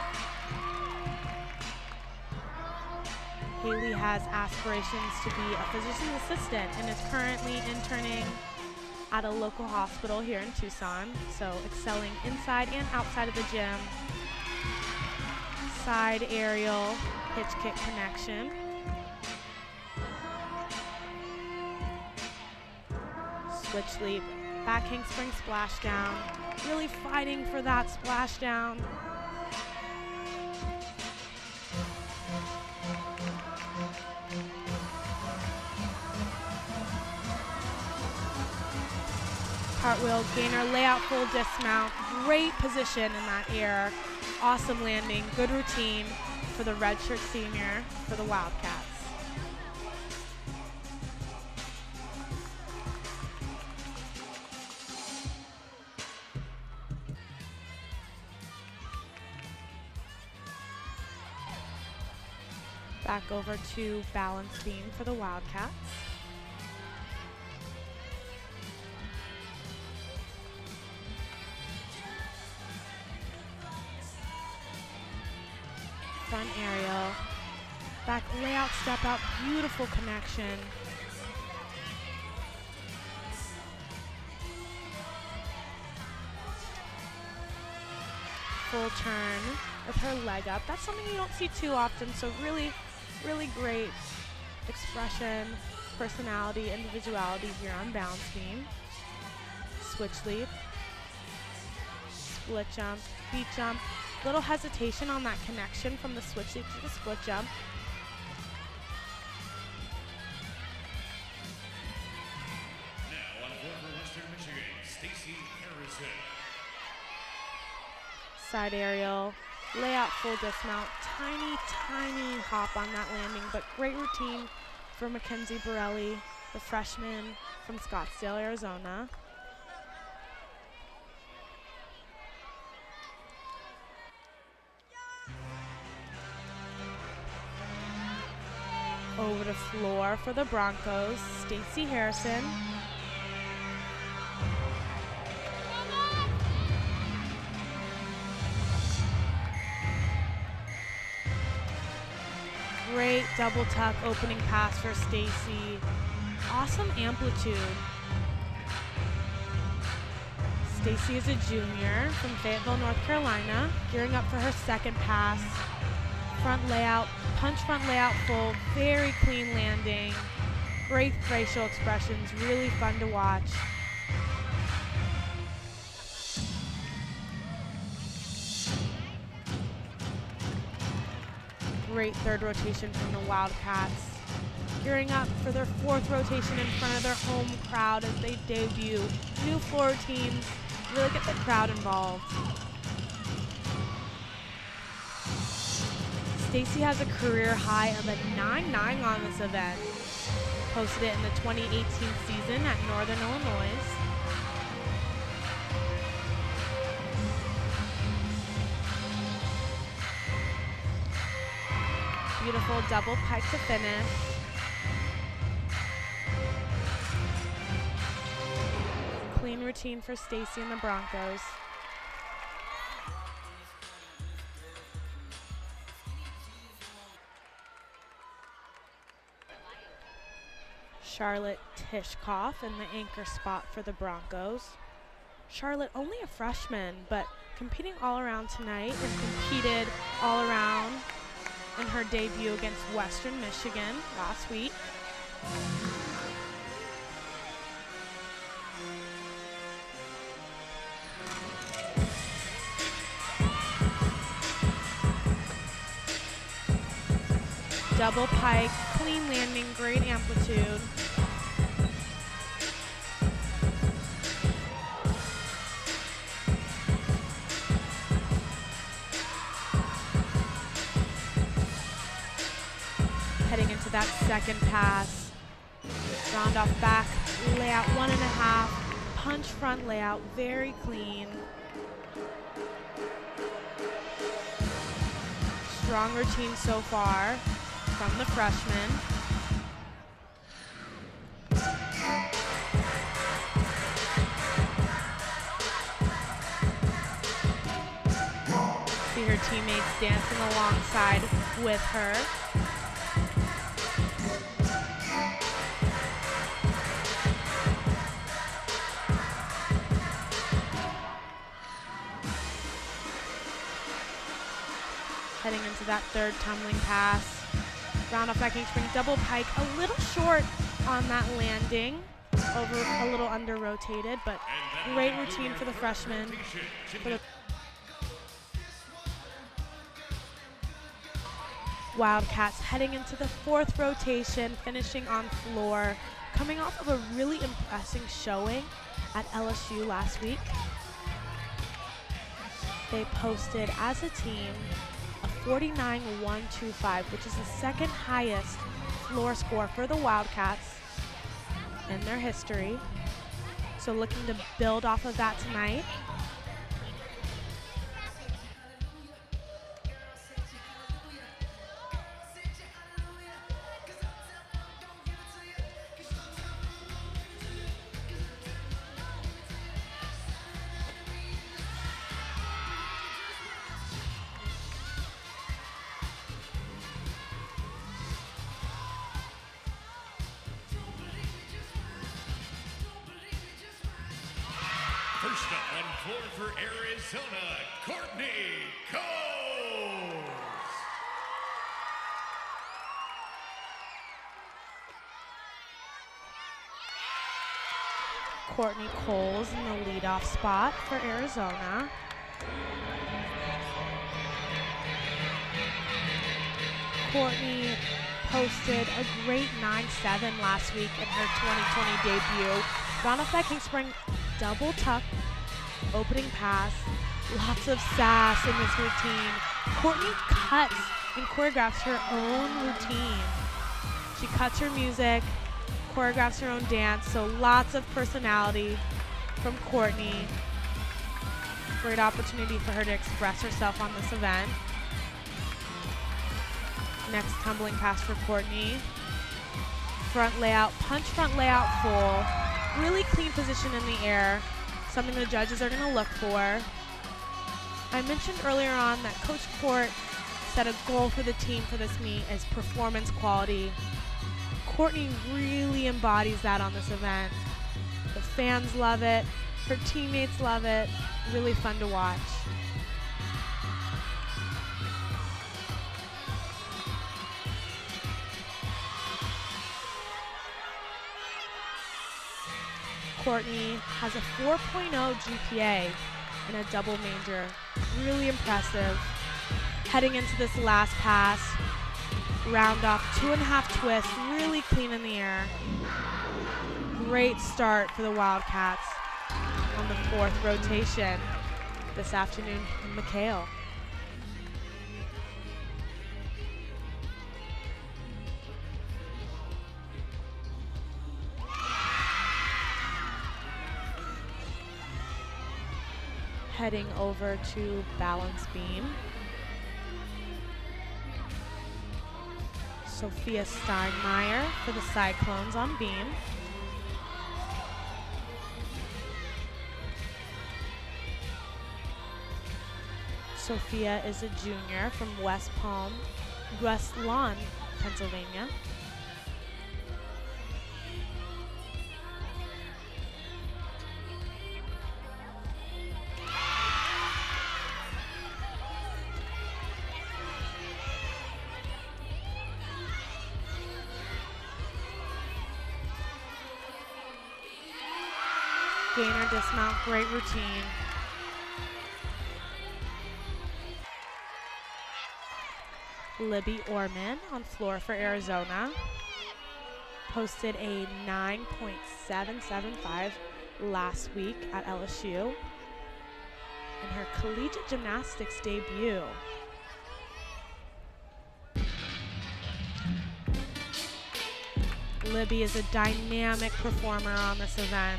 Haley has aspirations to be a physician's assistant and is currently interning at a local hospital here in Tucson, so excelling inside and outside of the gym. Side aerial hitch kick connection. Switch leap, back handspring splashdown. Really fighting for that splashdown. Cartwheel, gainer, layout, full dismount. Great position in that air. Awesome landing, good routine for the redshirt senior for the Wildcats. Back over to balance beam for the Wildcats. Front aerial, back layout step out, beautiful connection. Full turn with her leg up. That's something you don't see too often, so really, really great expression, personality, individuality here on balance beam. Switch leap, split jump, beat jump. Little hesitation on that connection from the switch leap to the split jump. Now on board for Western Michigan, Stacy Harrison. Side aerial, layout full dismount, tiny, tiny hop on that landing, but great routine for Mackenzie Borelli, the freshman from Scottsdale, Arizona. Over to floor for the Broncos, Stacy Harrison. Great double tuck opening pass for Stacy. Awesome amplitude. Stacy is a junior from Fayetteville, North Carolina, gearing up for her second pass. front layout, punch front layout full, very clean landing, great facial expressions, really fun to watch. Great third rotation from the Wildcats. Gearing up for their fourth rotation in front of their home crowd as they debut. New floor routines, really get the crowd involved. Stacy has a career high of a nine nine on this event. Posted it in the twenty eighteen season at Northern Illinois. Beautiful double pike to finish. Clean routine for Stacy and the Broncos. Charlotte Tishkoff in the anchor spot for the Broncos. Charlotte only a freshman, but competing all around tonight and competed all around in her debut against Western Michigan last week. Double pike, clean landing, great amplitude. Heading into that second pass. Round off back, layout one and a half, punch front layout, very clean. Strong routine so far from the freshman. See her teammates dancing alongside with her. Heading into that third tumbling pass. Round off backing spring, double pike, a little short on that landing, over a little under rotated, but great routine for the freshman. For the Wildcats heading into the fourth rotation, finishing on floor, coming off of a really impressive showing at L S U last week. They posted as a team forty-nine one twenty-five, which is the second highest floor score for the Wildcats in their history. So looking to build off of that tonight. First up on floor for Arizona, Courtney Coles. Courtney Coles in the leadoff spot for Arizona. Courtney posted a great nine seven last week in her twenty twenty debut. Round off that King Spring double tuck, opening pass, lots of sass in this routine. Courtney cuts and choreographs her own routine. She cuts her music, choreographs her own dance, so lots of personality from Courtney. Great opportunity for her to express herself on this event. Next tumbling pass for Courtney. Front layout, punch front layout full. Really clean position in the air, something the judges are going to look for. I mentioned earlier on that Coach Court set a goal for the team for this meet as performance quality. Courtney really embodies that on this event. The fans love it, her teammates love it, really fun to watch. Courtney has a four point oh G P A in a double major. Really impressive. Heading into this last pass, round off two and a half twists, really clean in the air. Great start for the Wildcats on the fourth rotation this afternoon in McHale. Heading over to balance beam. Sophia Steinmeier for the Cyclones on beam. Sophia is a junior from West Palm, West Lawn, Pennsylvania. Gainer dismount, great routine. Libby Orman on floor for Arizona. Posted a nine point seven seven five last week at L S U in her collegiate gymnastics debut. Libby is a dynamic performer on this event.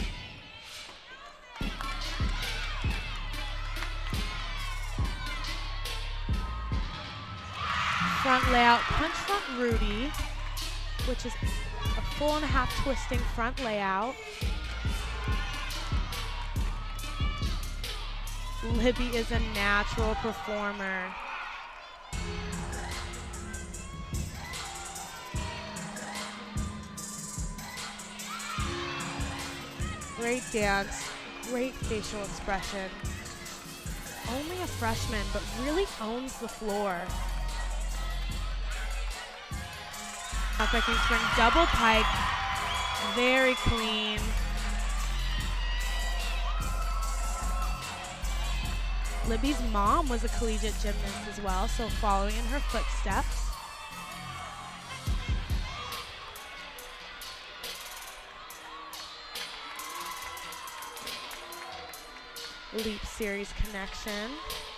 Front layout, punch front Rudy, which is a full and a half twisting front layout. Libby is a natural performer. Great dance, great facial expression. Only a freshman, but really owns the floor. Half-picking spring double pike, very clean. Libby's mom was a collegiate gymnast as well, so following in her footsteps. Leap series connection.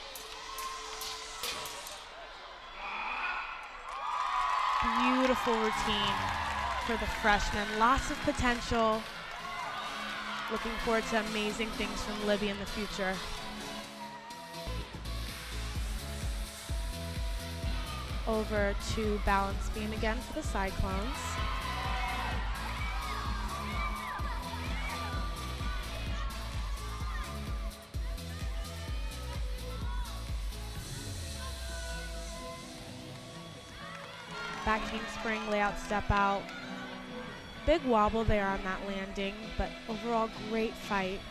Beautiful routine for the freshman. Lots of potential. Looking forward to amazing things from Libby in the future. Over to balance beam again for the Cyclones. Back handspring, layout, step out. Big wobble there on that landing, but overall great fight.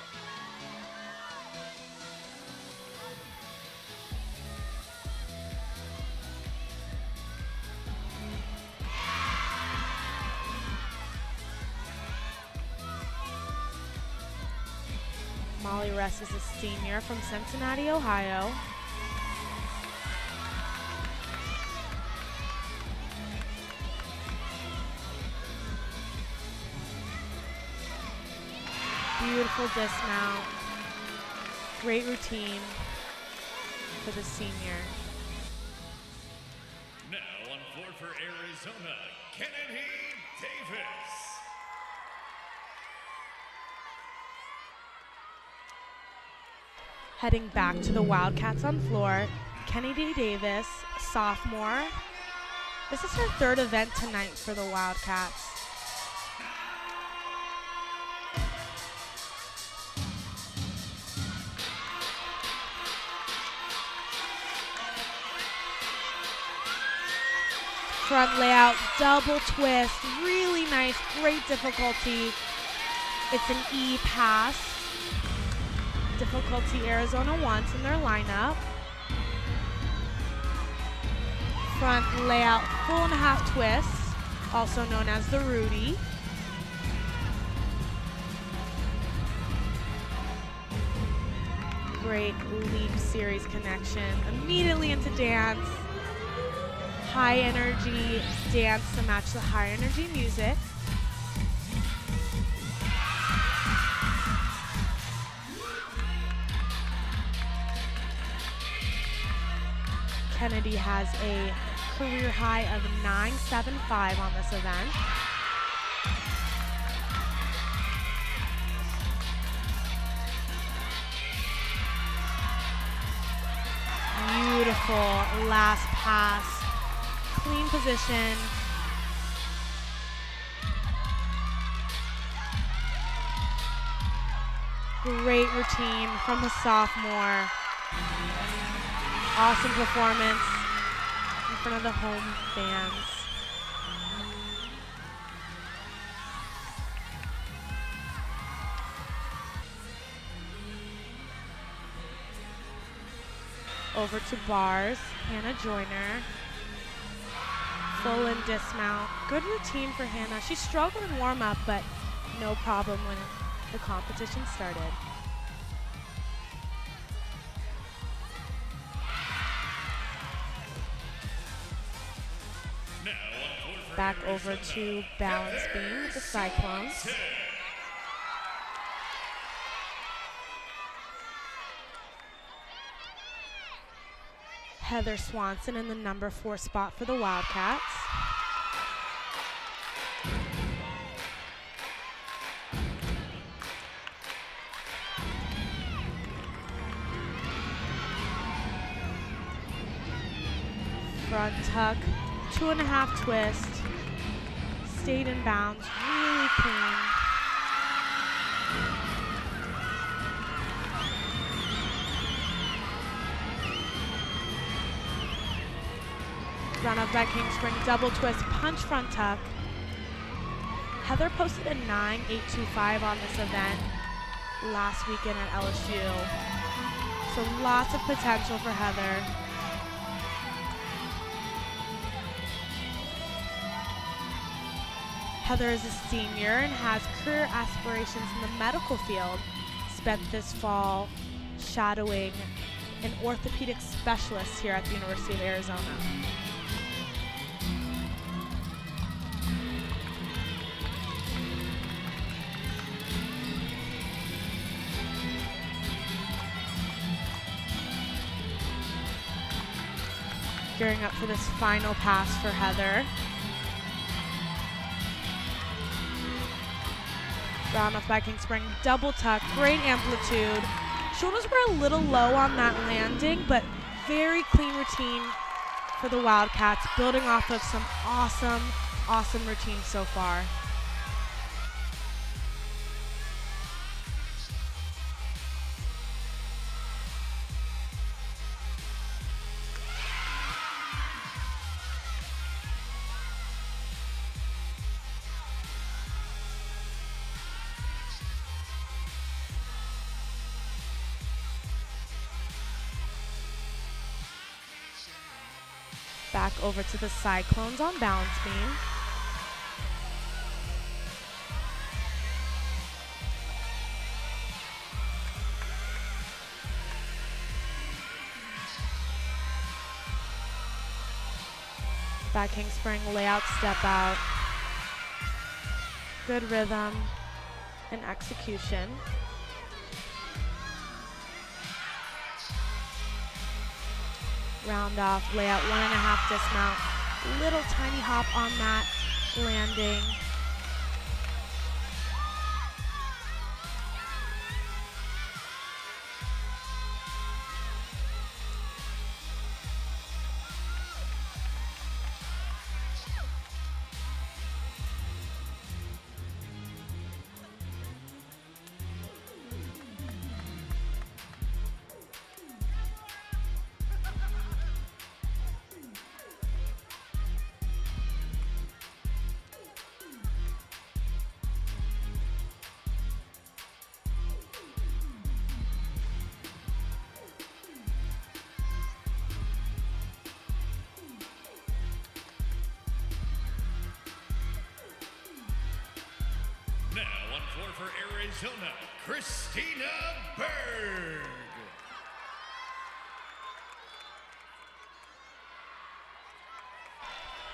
Molly Ress is a senior from Cincinnati, Ohio. Beautiful dismount. Great routine for the senior. Now on floor for Arizona, Kennedy Davis. Heading back to the Wildcats on floor, Kennedy Davis, sophomore. This is her third event tonight for the Wildcats. Front layout, double twist, really nice, great difficulty. It's an E pass. Difficulty Arizona wants in their lineup. Front layout, full and a half twist, also known as the Rudy. great leap series connection. Immediately into dance. High energy dance to match the high energy music. Kennedy has a career high of nine seven five on this event. Beautiful last pass, clean position. Great routine from the sophomore. Awesome performance in front of the home fans. Over to bars, Hannah Joyner. Full in dismount. Good routine for Hannah. She struggled in warm up, but no problem when the competition started. Back over to balance beam with the Cyclones. Heather Swanson in the number four spot for the Wildcats. Front tuck, two and a half twist. Stayed in bounds, really clean. Run up back king spring, double twist, punch front tuck. Heather posted a nine eight two five on this event last weekend at L S U. So lots of potential for Heather. Heather is a senior and has career aspirations in the medical field. Spent this fall shadowing an orthopedic specialist here at the University of Arizona. Gearing up for this final pass for Heather. Round off by king spring, double tuck, great amplitude. Shoulders were a little low on that landing, but very clean routine for the Wildcats, building off of some awesome, awesome routines so far. Back over to the Cyclones on balance beam. Back king spring, layout, step out. Good rhythm and execution. Round off, layout, one and a half dismount. Little tiny hop on that landing. For Arizona, Christina Berg.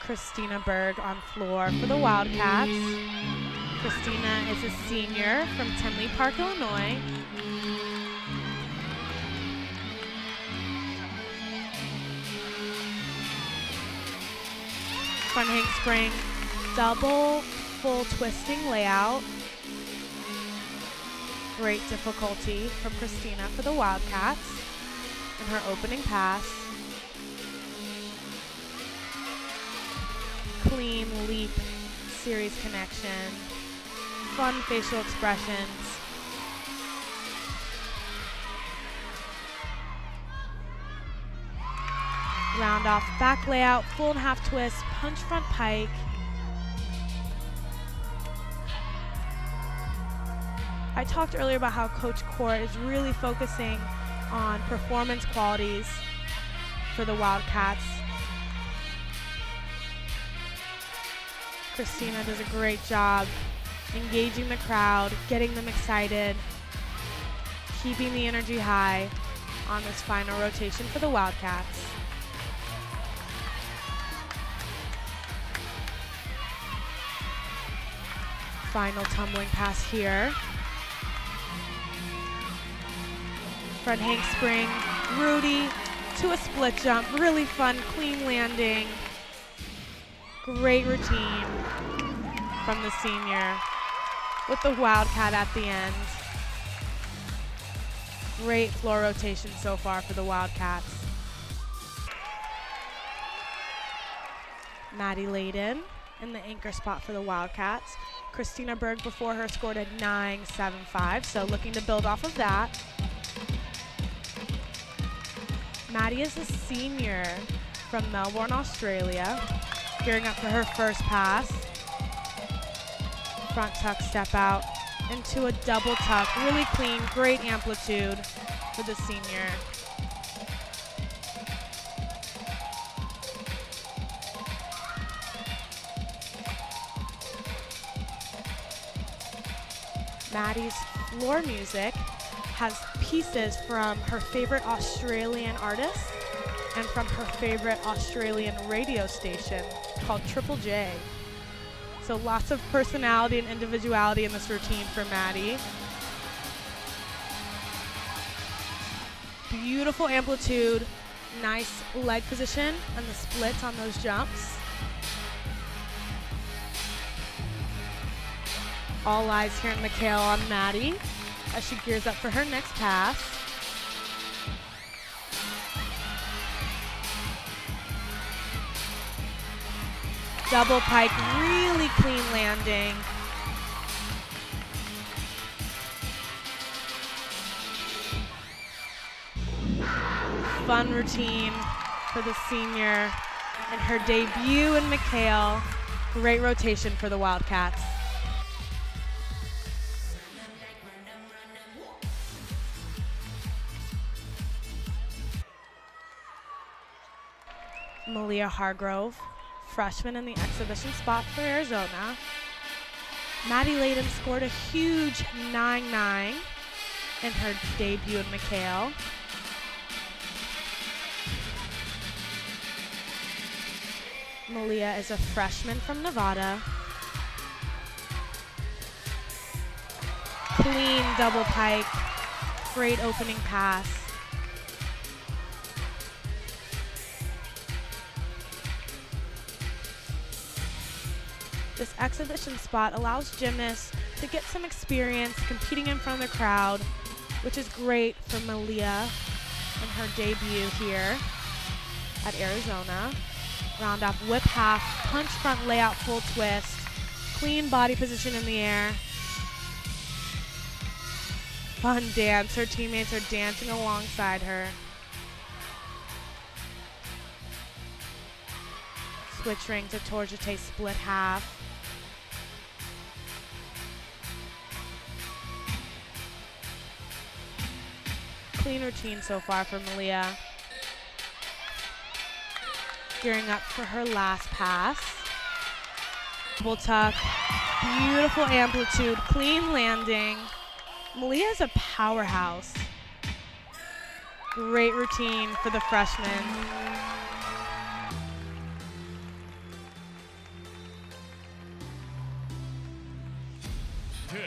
Christina Berg on floor for the Wildcats. Christina is a senior from Tinley Park, Illinois. Front handspring, double full twisting layout. Great difficulty from Christina for the Wildcats in her opening pass. Clean leap series connection. Fun facial expressions. Round off back layout, full and half twist, punch front pike. I talked earlier about how Coach Court is really focusing on performance qualities for the Wildcats. Christina does a great job engaging the crowd, getting them excited, keeping the energy high on this final rotation for the Wildcats. Final tumbling pass here. Front handspring, Rudy to a split jump, really fun, clean landing. Great routine from the senior with the Wildcat at the end. Great floor rotation so far for the Wildcats. Maddie Layden in the anchor spot for the Wildcats. Christina Berg before her scored a nine seven five, so looking to build off of that. Maddie is a senior from Melbourne, Australia, gearing up for her first pass. Front tuck step out into a double tuck, really clean, great amplitude for the senior. Maddie's floor music has pieces from her favorite Australian artists and from her favorite Australian radio station called Triple J. So lots of personality and individuality in this routine for Maddie. Beautiful amplitude, nice leg position and the splits on those jumps. All eyes here in McHale on Maddie as she gears up for her next pass. Double pike, really clean landing. Fun routine for the senior in her debut in McHale. Great rotation for the Wildcats. Malia Hargrove, freshman in the exhibition spot for Arizona. Maddie Layden scored a huge nine nine in her debut in McHale. Malia is a freshman from Nevada. Clean double pike, great opening pass. This exhibition spot allows gymnasts to get some experience competing in front of the crowd, which is great for Malia in her debut here at Arizona. Round off whip half, punch front layout full twist, clean body position in the air. Fun dance, her teammates are dancing alongside her. Switch ring to Torjete split half. Clean routine so far for Malia. Gearing up for her last pass. Double tuck, beautiful amplitude, clean landing. Malia is a powerhouse. Great routine for the freshman. Washington.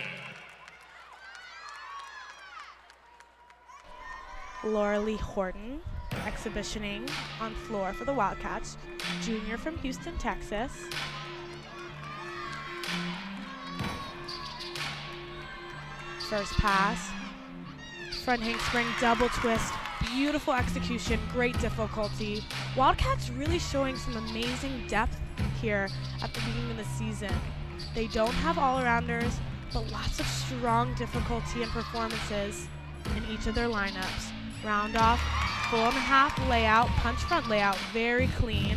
Laura Lee Horton, exhibitioning on floor for the Wildcats, junior from Houston, Texas. First pass, front handspring, double twist, beautiful execution, great difficulty. Wildcats really showing some amazing depth here at the beginning of the season. They don't have all-arounders, but lots of strong difficulty and performances in each of their lineups. Round off, full and a half layout, punch front layout, very clean.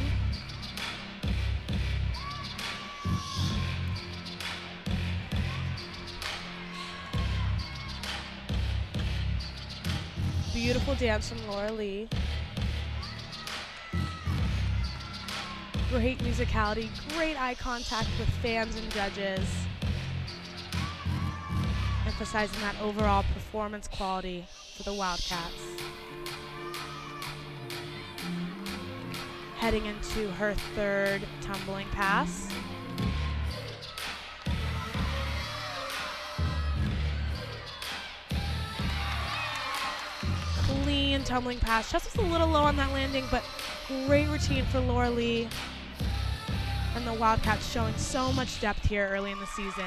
Beautiful dance from Laura Lee. Great musicality, great eye contact with fans and judges. Emphasizing that overall performance quality for the Wildcats. Heading into her third tumbling pass. Clean tumbling pass. Just was a little low on that landing, but great routine for Laura Lee. And the Wildcats showing so much depth here early in the season.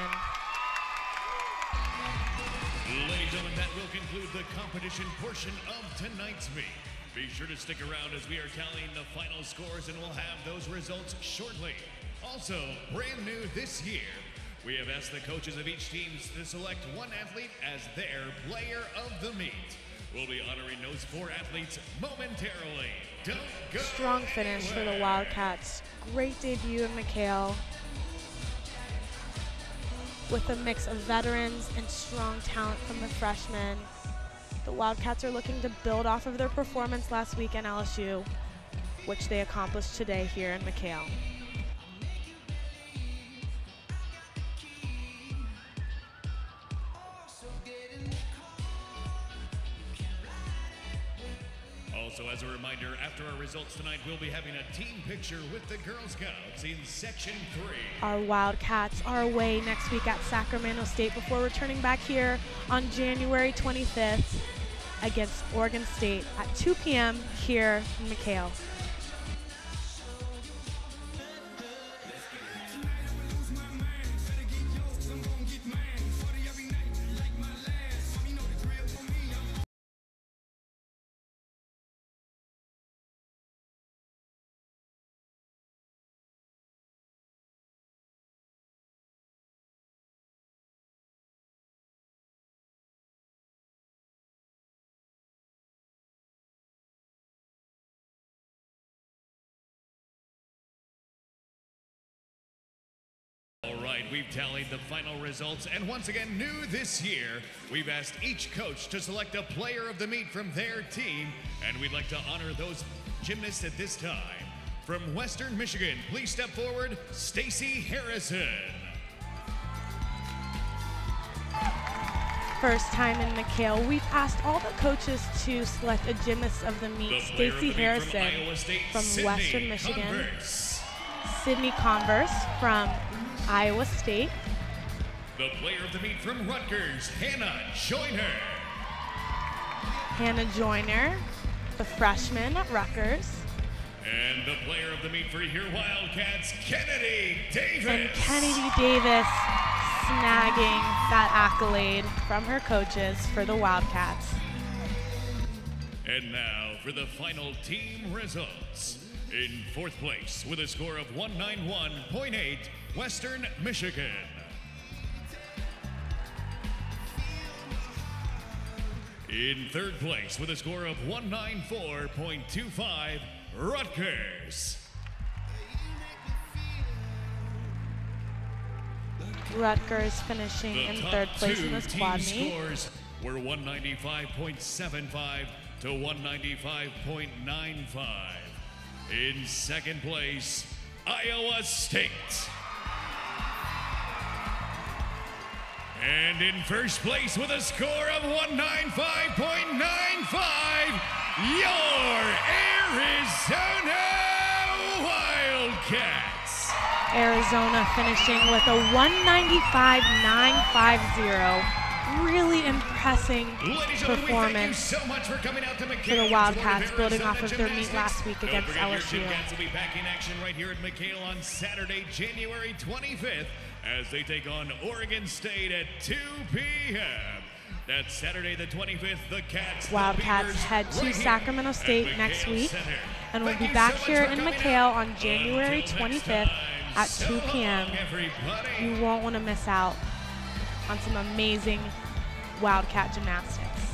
Ladies and gentlemen, that will conclude the competition portion of tonight's meet. Be sure to stick around as we are tallying the final scores, and we'll have those results shortly. Also, brand new this year, we have asked the coaches of each team to select one athlete as their player of the meet. We'll be honoring those four athletes momentarily. Don't go Strong finish anywhere. for the Wildcats. Great debut in McHale. With a mix of veterans and strong talent from the freshmen. The Wildcats are looking to build off of their performance last week in L S U, which they accomplished today here in McHale. Also, as a reminder, after our results tonight, we'll be having a team picture with the Girl Scouts in Section three. Our Wildcats are away next week at Sacramento State before returning back here on January twenty-fifth against Oregon State at two p m here in McHale. All right, we've tallied the final results, and once again, new this year, we've asked each coach to select a player of the meet from their team, and we'd like to honor those gymnasts at this time. From Western Michigan, please step forward, Stacy Harrison. First time in McHale, we've asked all the coaches to select a gymnast of the meet. The player of Stacy the meet Harrison from Iowa State, from Sydney Western Michigan. Converse. Sydney Converse from Iowa State. The player of the meet from Rutgers, Hannah Joyner. Hannah Joyner, the freshman at Rutgers. And the player of the meet for your Wildcats, Kennedy Davis. And Kennedy Davis snagging that accolade from her coaches for the Wildcats. And now for the final team results. In fourth place with a score of one ninety-one point eight, Western Michigan. In third place with a score of one ninety-four point two five, Rutgers. Rutgers finishing The in top third place two in this team quad meet. scores were one ninety-five point seven five to one ninety-five point nine five. In second place, Iowa State. And in first place with a score of one ninety-five point nine five, your Arizona Wildcats. Arizona finishing with a one ninety-five nine fifty. Really impressive performance so for, for the Wildcats, building off of their meet last week against L S U. Cats will be back in action right here at McHale on Saturday, January twenty-fifth, as they take on Oregon State at two p m That's Saturday the twenty-fifth. The Cats, Wildcats the head to right Sacramento State next week, Center. and we'll Thank be back so here in McHale on Until January twenty-fifth at so two p m everybody. You won't want to miss out on some amazing Wildcat gymnastics.